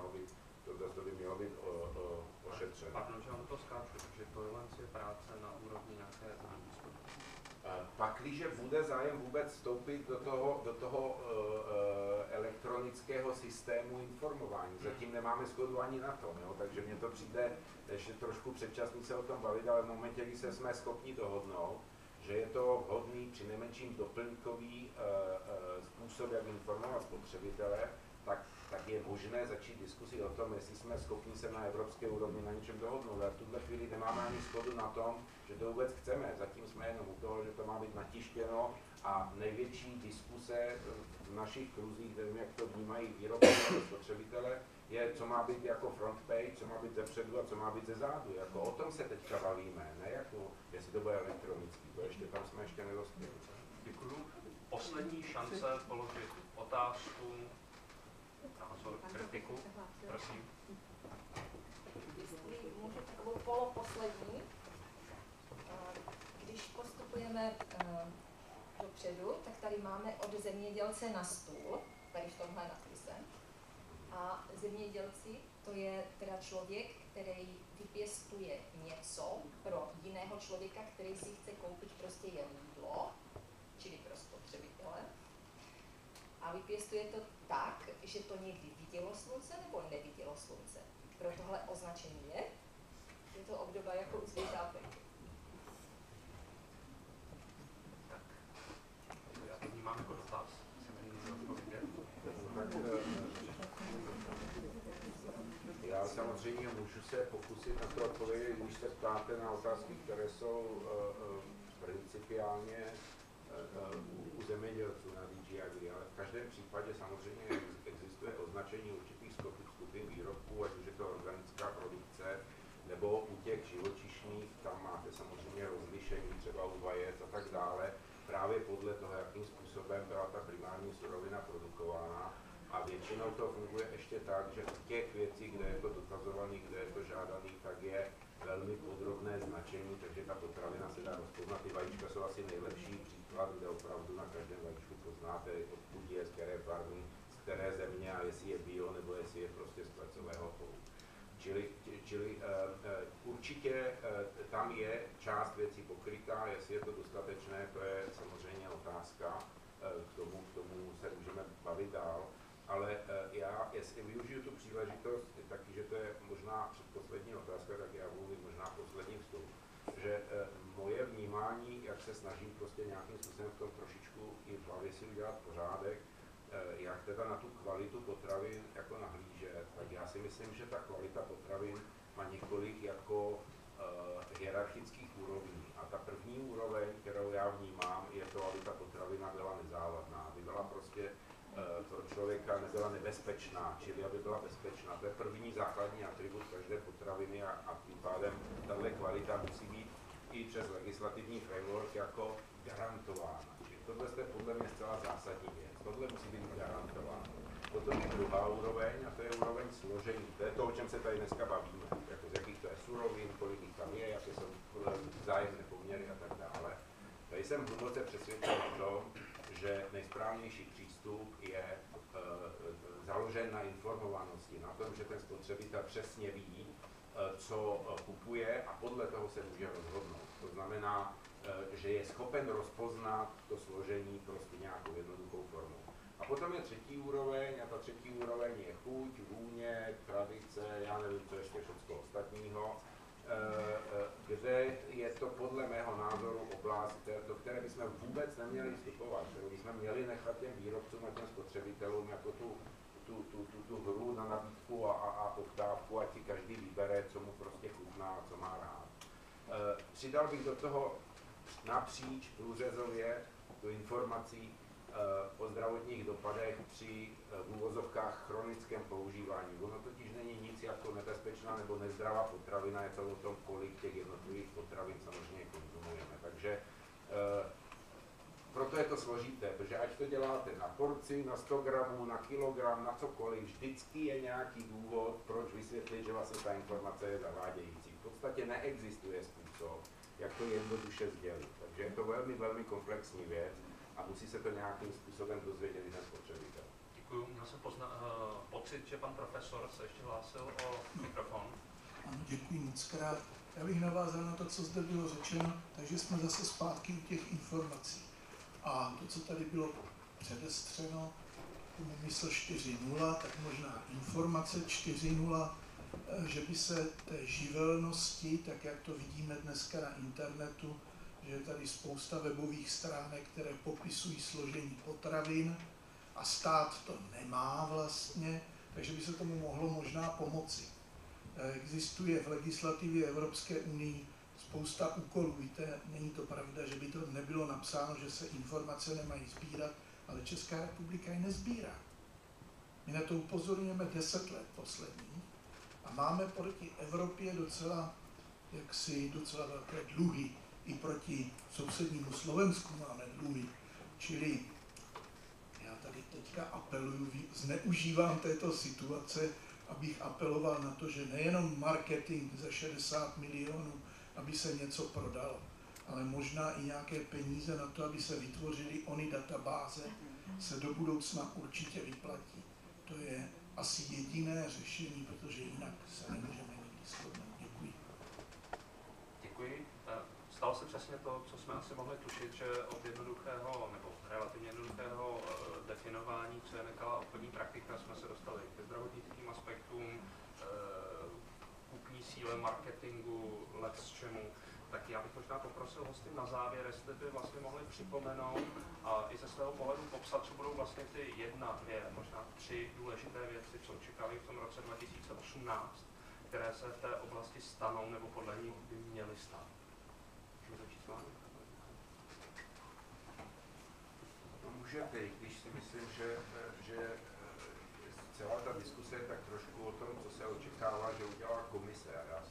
by mělo být ošetřeno. Pardon, že vám to skáču, takže tohle je práce na úrovni nějaké výzkumu. Pakliže bude zájem vůbec vstoupit do toho elektronického systému informování. Zatím nemáme shodu ani na tom, jo? Takže mně to přijde ještě trošku předčasný se o tom bavit, ale v momentě, kdy se jsme schopni dohodnout, že je to vhodný přinejmenším doplňkový způsob, jak informovat spotřebitele, tak je možné začít diskusi o tom, jestli jsme schopni se na evropské úrovni na něčem dohodnout. A v tuhle chvíli nemáme ani shodu na tom, že to vůbec chceme. Zatím jsme jenom u toho, že to má být natištěno a největší diskuse v našich kruzích, nevím, jak to vnímají výrobci a spotřebitele, je, co má být jako front page, co má být zepředu a co má být ze zádu. Jako o tom se teďka bavíme, ne jako, jestli to bude elektronický, to ještě tam jsme ještě nedospěli. Děkuju. Poslední šance položit otázku, názor, kritiku, prosím. Jestli můžu takovou poloposlední, když postupujeme dopředu, tak tady máme od zemědělce na stůl, tady v tomhle nadpise. A zemědělci, to je teda člověk, který vypěstuje něco pro jiného člověka, který si chce koupit prostě jen jídlo, čili pro spotřebitele. A vypěstuje to tak, že to někdy vidělo slunce nebo nevidělo slunce. Pro tohle označení je to obdoba jako u zvěřátek. můžu se pokusit na to odpovědět, když se ptáte na otázky, které jsou principiálně u zemědělců na DG Agri, ale v každém případě samozřejmě existuje označení určitých skupin výrobků, ať už je to organická produkce, nebo u těch živočišných, tam máte samozřejmě rozlišení třeba u vajec a tak dále, právě podle toho, jakým způsobem byla ta primární surovina produkována. A většinou to funguje ještě tak, že u těch věcí, kde je to dotazovaný, kde je to žádaný, tak je velmi podrobné značení, takže ta potravina se dá rozpoznat. Ty vajíčka jsou asi nejlepší příklad, kde opravdu na každém vajíčku poznáte, odkud je, z které farmy, z které země a jestli je bio, nebo jestli je prostě z klecového chovu. Čili určitě tam je část věcí pokrytá, jestli je to dostatečné, to je samozřejmě otázka, k tomu se můžeme bavit dál. Ale já, jestli využiju tu příležitost, taky, že to je možná předposlední otázka, tak já budu mít možná poslední vstup, že moje vnímání, jak se snažím prostě nějakým způsobem v tom trošičku i v hlavě si udělat pořádek, jak teda na tu kvalitu potravin jako nahlížet, tak já si myslím, že ta kvalita potravin má několik jako hierarchických úrovní. A ta první úroveň, kterou já vnímám, je to, aby ta potravina byla nezávadná, aby byla prostě pro člověka nebyla nebezpečná, čili aby byla bezpečná. To je první základní atribut každé potraviny a tím pádem tato kvalita musí být i přes legislativní framework jako garantována. Čili tohle je podle mě zcela zásadní věc. Tohle musí být garantováno. Potom je druhá úroveň a to je úroveň složení. To je to, o čem se tady dneska bavíme. Jako z jakých to je surovin, kolik jich tam je, jaké jsou vzájemné poměry a tak dále. Tady jsem hluboce přesvědčen o tom, že nejsprávnější přístup je založen na informovanosti, na tom, že ten spotřebitel přesně ví, co kupuje a podle toho se může rozhodnout. To znamená, že je schopen rozpoznat to složení prostě nějakou jednoduchou formou. A potom je třetí úroveň a ta třetí úroveň je chuť, vůně, tradice, já nevím, co ještě všechno ostatního, kde je to podle mého názoru oblast, do které bychom vůbec neměli vstupovat, kterou bychom měli nechat těm výrobcům a těm spotřebitelům jako tu hru na nabídku a poptávku, ať si každý vybere, co mu prostě chutná a co má rád. Přidal bych do toho napříč průřezově tu informací o zdravotních dopadech při v úvozovkách chronickém používání. Ono totiž není nic jako nebezpečná nebo nezdravá potravina, je to o tom, kolik těch jednotlivých potravin samozřejmě konzumujeme. Takže proto je to složité, protože ať to děláte na porci, na 100 gramů, na kilogram, na cokoliv, vždycky je nějaký důvod, proč vysvětlit, že vlastně ta informace je zavádějící. V podstatě neexistuje způsob, jak to jednoduše sdělit. Takže je to velmi, velmi komplexní věc a musí se to nějakým způsobem dozvědět i ten spotřebitel. Děkuji. Měl jsem pocit, že pan profesor se ještě hlásil o mikrofon. Ano, děkuji moc krát. Já bych navázal na to, co zde bylo řečeno, takže jsme zase zpátky u těch informací. A to, co tady bylo předestřeno, mysl 4.0, tak možná informace 4.0, že by se té živelnosti, tak jak to vidíme dneska na internetu, že je tady spousta webových stránek, které popisují složení potravin a stát to nemá vlastně, takže by se tomu mohlo možná pomoci. Existuje v legislativě Evropské unii spousta úkolů. Víte, není to pravda, že by to nebylo napsáno, že se informace nemají sbírat, ale Česká republika je nezbírá. My na to upozorňujeme 10 let poslední a máme proti Evropě docela velké dluhy. I proti sousednímu Slovensku máme dluhy. Čili já tady teďka apeluju, zneužívám této situace, abych apeloval na to, že nejenom marketing za 60 milionů, aby se něco prodalo, ale možná i nějaké peníze na to, aby se vytvořily ony databáze, se do budoucna určitě vyplatí. To je asi jediné řešení, protože jinak se nemůžeme nikdy shodnout. Děkuji. Děkuji. Stalo se přesně to, co jsme asi mohli tušit, že od jednoduchého nebo relativně jednoduchého definování, co je nekalá obchodní praktika, jsme se dostali ke zdravotnickým aspektům, kupní síle, marketingu, čemu. Tak já bych možná poprosil hosty na závěr, jestli by vlastně mohli připomenout a i ze svého pohledu popsat, co budou vlastně ty 1, 2, možná 3 důležité věci, co očekávají v tom roce 2018, které se v té oblasti stanou nebo podle nich by měly stát. Můžeme začít s vámi? No můžete, když si myslím, že celá ta diskuse je tak trošku o tom, co se očekává, že udělá komise. A já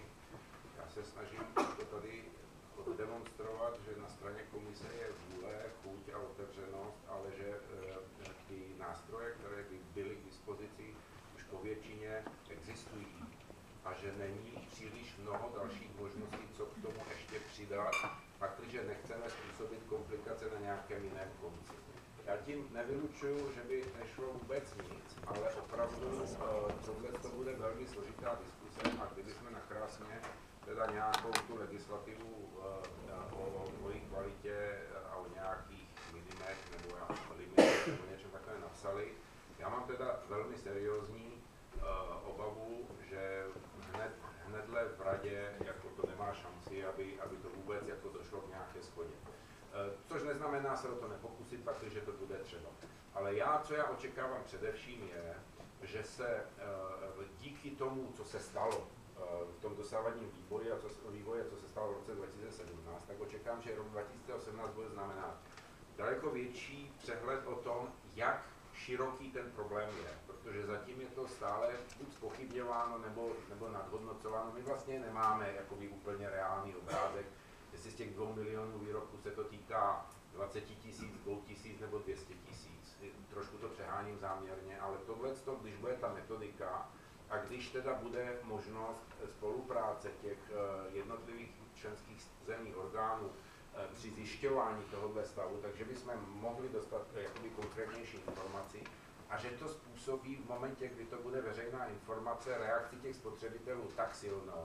se snažím to tady demonstrovat, že na straně komise je vůle, chuť a otevřenost, ale že ty nástroje, které by byly k dispozici, už po většině existují a že není příliš mnoho dalších možností, co k tomu ještě přidat, pakliže nechceme způsobit komplikace na nějakém jiném konci. Já tím nevylučuju, že by nešlo vůbec nic, ale opravdu tohle to bude velmi složitá diskuse a kdybychom nakrásně teda nějakou tu legislativu o dvojí kvalitě a o nějakých minimech nebo limitech nebo něčem takové napsali. Já mám teda velmi seriózní obavu, že hnedle v radě jako to nemá šanci, aby to vůbec jako došlo k nějaké shodě. Což neznamená se o to nepokusit, protože to bude třeba. Ale co já očekávám především je, že se díky tomu, co se stalo v tom dosávadním vývoji, co se stalo v roce 2017, tak očekávám, že rok 2018 bude znamenat daleko větší přehled o tom, jak široký ten problém je, protože zatím je to stále buď zpochybňováno nebo nadhodnocováno. My vlastně nemáme jakoby úplně reálný obrázek, jestli z těch 2 milionů výrobků se to týká 20 000, 2 000 nebo 200 000. Trošku to přeháním záměrně, ale tohle, když bude ta metodika a když teda bude možnost spolupráce těch jednotlivých členských zemí orgánů při zjišťování tohoto stavu, takže bychom mohli dostat jakoby konkrétnější informaci a že to způsobí v momentě, kdy to bude veřejná informace, reakci těch spotřebitelů tak silnou,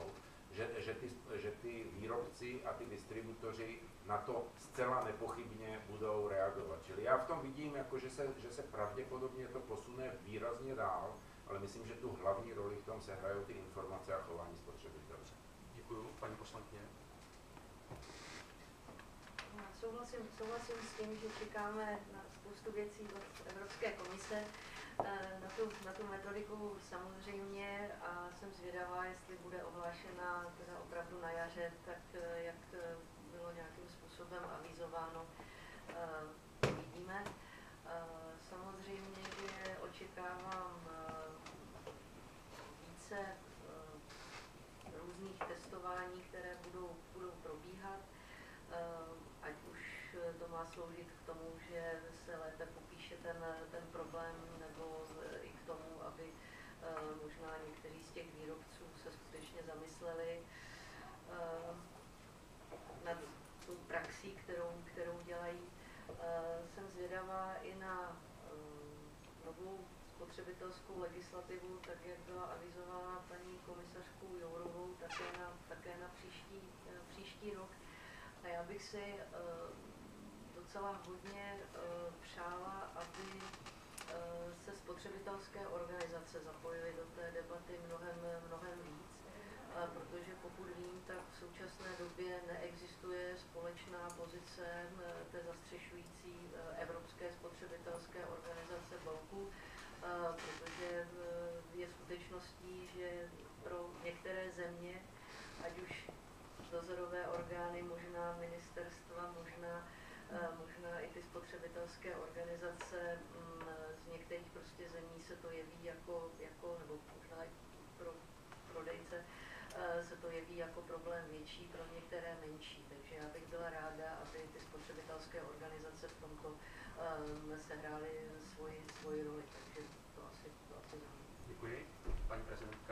že ty výrobci a ty distributoři na to zcela nepochybně budou reagovat. Čili já v tom vidím, jako, že se pravděpodobně to posune výrazně dál, ale myslím, že tu hlavní roli v tom sehrají ty informace a chování spotřebitelů. Děkuju, paní poslankyně. Souhlasím s tím, že čekáme na spoustu věcí od Evropské komise, na tu metodiku samozřejmě a jsem zvědavá, jestli bude ohlášena teda opravdu na jaře, tak jak bylo nějakým způsobem avizováno, vidíme. Samozřejmě, že očekávám více různých testování, které budou probíhat, ať už to má sloužit k tomu, že se lépe popíše ten problém, nebo i k tomu, aby možná někteří z těch výrobců se skutečně zamysleli nad tou praxí, kterou dělají. Jsem zvědavá i na novou spotřebitelskou legislativu, tak jak byla avizována paní komisařkou Jourovou, také na příští rok. A já bych si docela hodně přála, aby se spotřebitelské organizace zapojily do té debaty mnohem víc, protože pokud vím, tak v současné době neexistuje společná pozice té zastřešující Evropské spotřebitelské organizace BOLKu, protože je skutečností, že pro některé země, ať už dozorové orgány, možná ministerstva, možná i ty spotřebitelské organizace, z některých prostě zemí se to jeví jako nebo možná i pro prodejce se to jeví jako problém větší, pro některé menší. Takže já bych byla ráda, aby ty spotřebitelské organizace v tomto sehrály svoji roli. Takže to asi za mě. Děkuji. Paní prezidentka.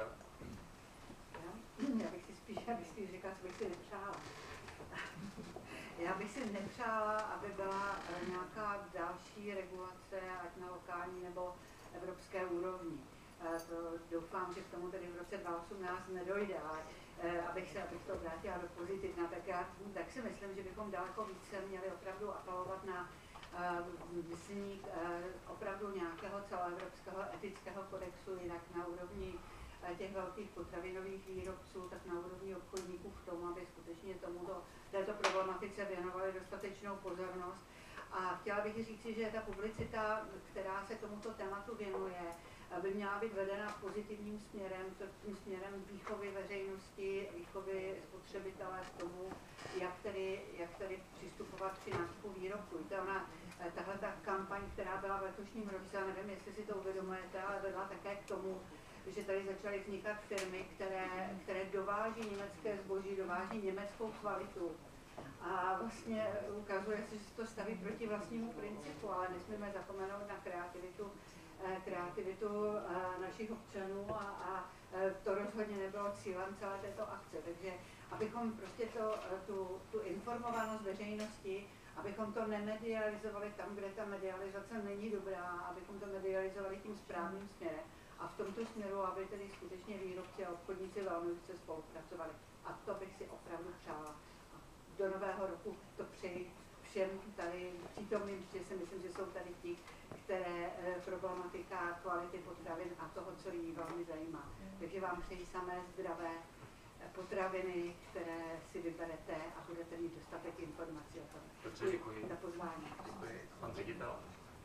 Já bych si spíš říkala, co bych si nepřála. Já bych si nepřála, aby byla nějaká další regulace, ať na lokální nebo evropské úrovni. Doufám, že k tomu tedy v roce 2018 nedojde, ale abych to vrátila do pozitivna, tak si myslím, že bychom daleko více měli opravdu apelovat na vznik opravdu nějakého celoevropského etického kodexu, jinak na úrovni těch velkých potravinových výrobců, tak na úrovni obchodníků k tomu, aby skutečně této problematice věnovali dostatečnou pozornost. A chtěla bych říci, že ta publicita, která se tomuto tématu věnuje, by měla být vedena pozitivním směrem, tím směrem výchovy veřejnosti, výchovy spotřebitele k tomu, jak tedy přistupovat při nákupu výrobku. Tahle ta kampaň, která byla v letošním roce, já nevím, jestli si to uvědomujete, ale vedla také k tomu, že tady začaly vznikat firmy, které dováží německé zboží, dováží německou kvalitu. A vlastně ukazuje se, že se to staví proti vlastnímu principu, ale nesmíme zapomenout na kreativitu našich občanů a to rozhodně nebylo cílem celé této akce. Takže abychom prostě tu informovanost veřejnosti, abychom to nemedializovali tam, kde ta medializace není dobrá, abychom to medializovali tím správným směrem. A v tomto směru, aby tedy skutečně výrobci a obchodníci velmi úzce spolupracovali. A to bych si opravdu přála. Do nového roku to přeji všem tady přítomným, protože si myslím, že jsou tady ti, které problematika kvality potravin a toho, co jí velmi zajímá. Takže vám přeji samé zdravé potraviny, které si vyberete a budete mít dostatek informací o tom. Děkuji za pozvání. Děkuji. Pan ředitel.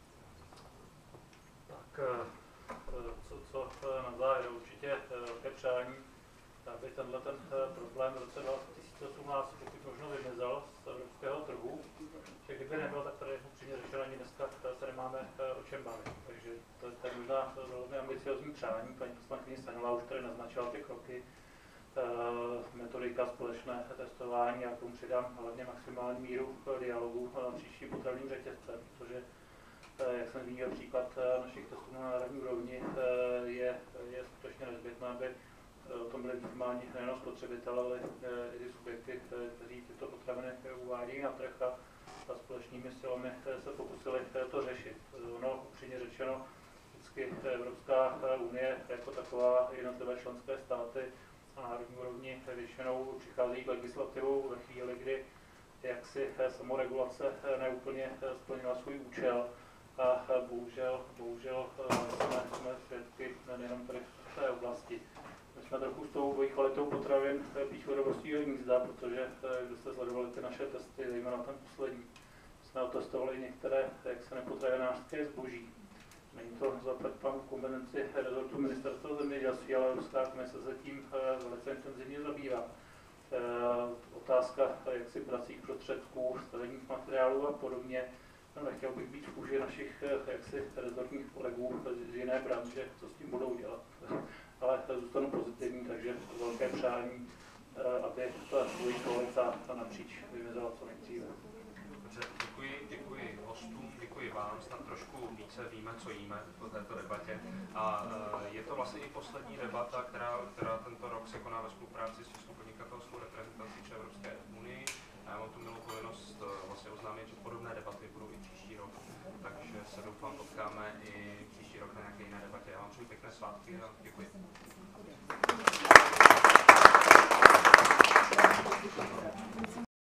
Tak co na závěr, určitě velké přání, aby tenhle problém v roce 2018 pokud možno vymizel z evropského trhu, že kdyby nebyl, tak tady upřímně řečeno ani dneska se nemáme o čem bavit. Takže to je možná velmi ambiciozní přání, paní poslankyně Sehnalá už tady naznačila ty kroky, metodika společné testování, já k tomu přidám hlavně maximální míru dialogu na příští potravním řetězce, protože jak jsem zmínil příklad našich testů na národní úrovni, je skutečně nezbytné, aby o tom byli vnímáni nejen spotřebitelé, ale i subjekty, kteří tyto potraviny uvádějí na trh a společnými silami se pokusili to řešit. Ono upřímně řečeno, vždycky Evropská unie jako taková, jednotlivé členské státy a národní úrovni většinou přicházejí k legislativou ve chvíli, kdy jaksi samoregulace neúplně splnila svůj účel. A bohužel jsme svědky nejenom tady v té oblasti. My jsme trochu s tou dvojí kvalitou potravin píchli do vlastního hnízda, protože kdo jste sledovali ty naše testy, zejména ten poslední, jsme otestovali některé jaksi nepotravinářské zboží. Není to zaplať pánů kompetenci rezortu ministerstva zemědělství, ale Evropská komise se tím velice intenzivně zabývá. Otázka jaksi pracích prostředků, stavebních materiálů a podobně. Nechtěl bych být v kůži našich jaksi rezortních kolegů z jiné branže, co s tím budou dělat. Ale zůstanu pozitivní, takže velké přání, aby ta dvojí kvalita napříč vymizela co nejdříve. Dobře, děkuji hostům, děkuji vám, snad trošku více víme, co jíme po této debatě. A je to vlastně i poslední debata, která tento rok se koná ve spolupráci s Českou podnikatelskou reprezentací při Evropské unii. A já mám tu milou povinnost vlastně oznámit, že podobné debaty budou i příští rok, takže se doufám potkáme i příští rok na nějaké jiné debatě. Já vám přeji pěkné svátky a děkuji.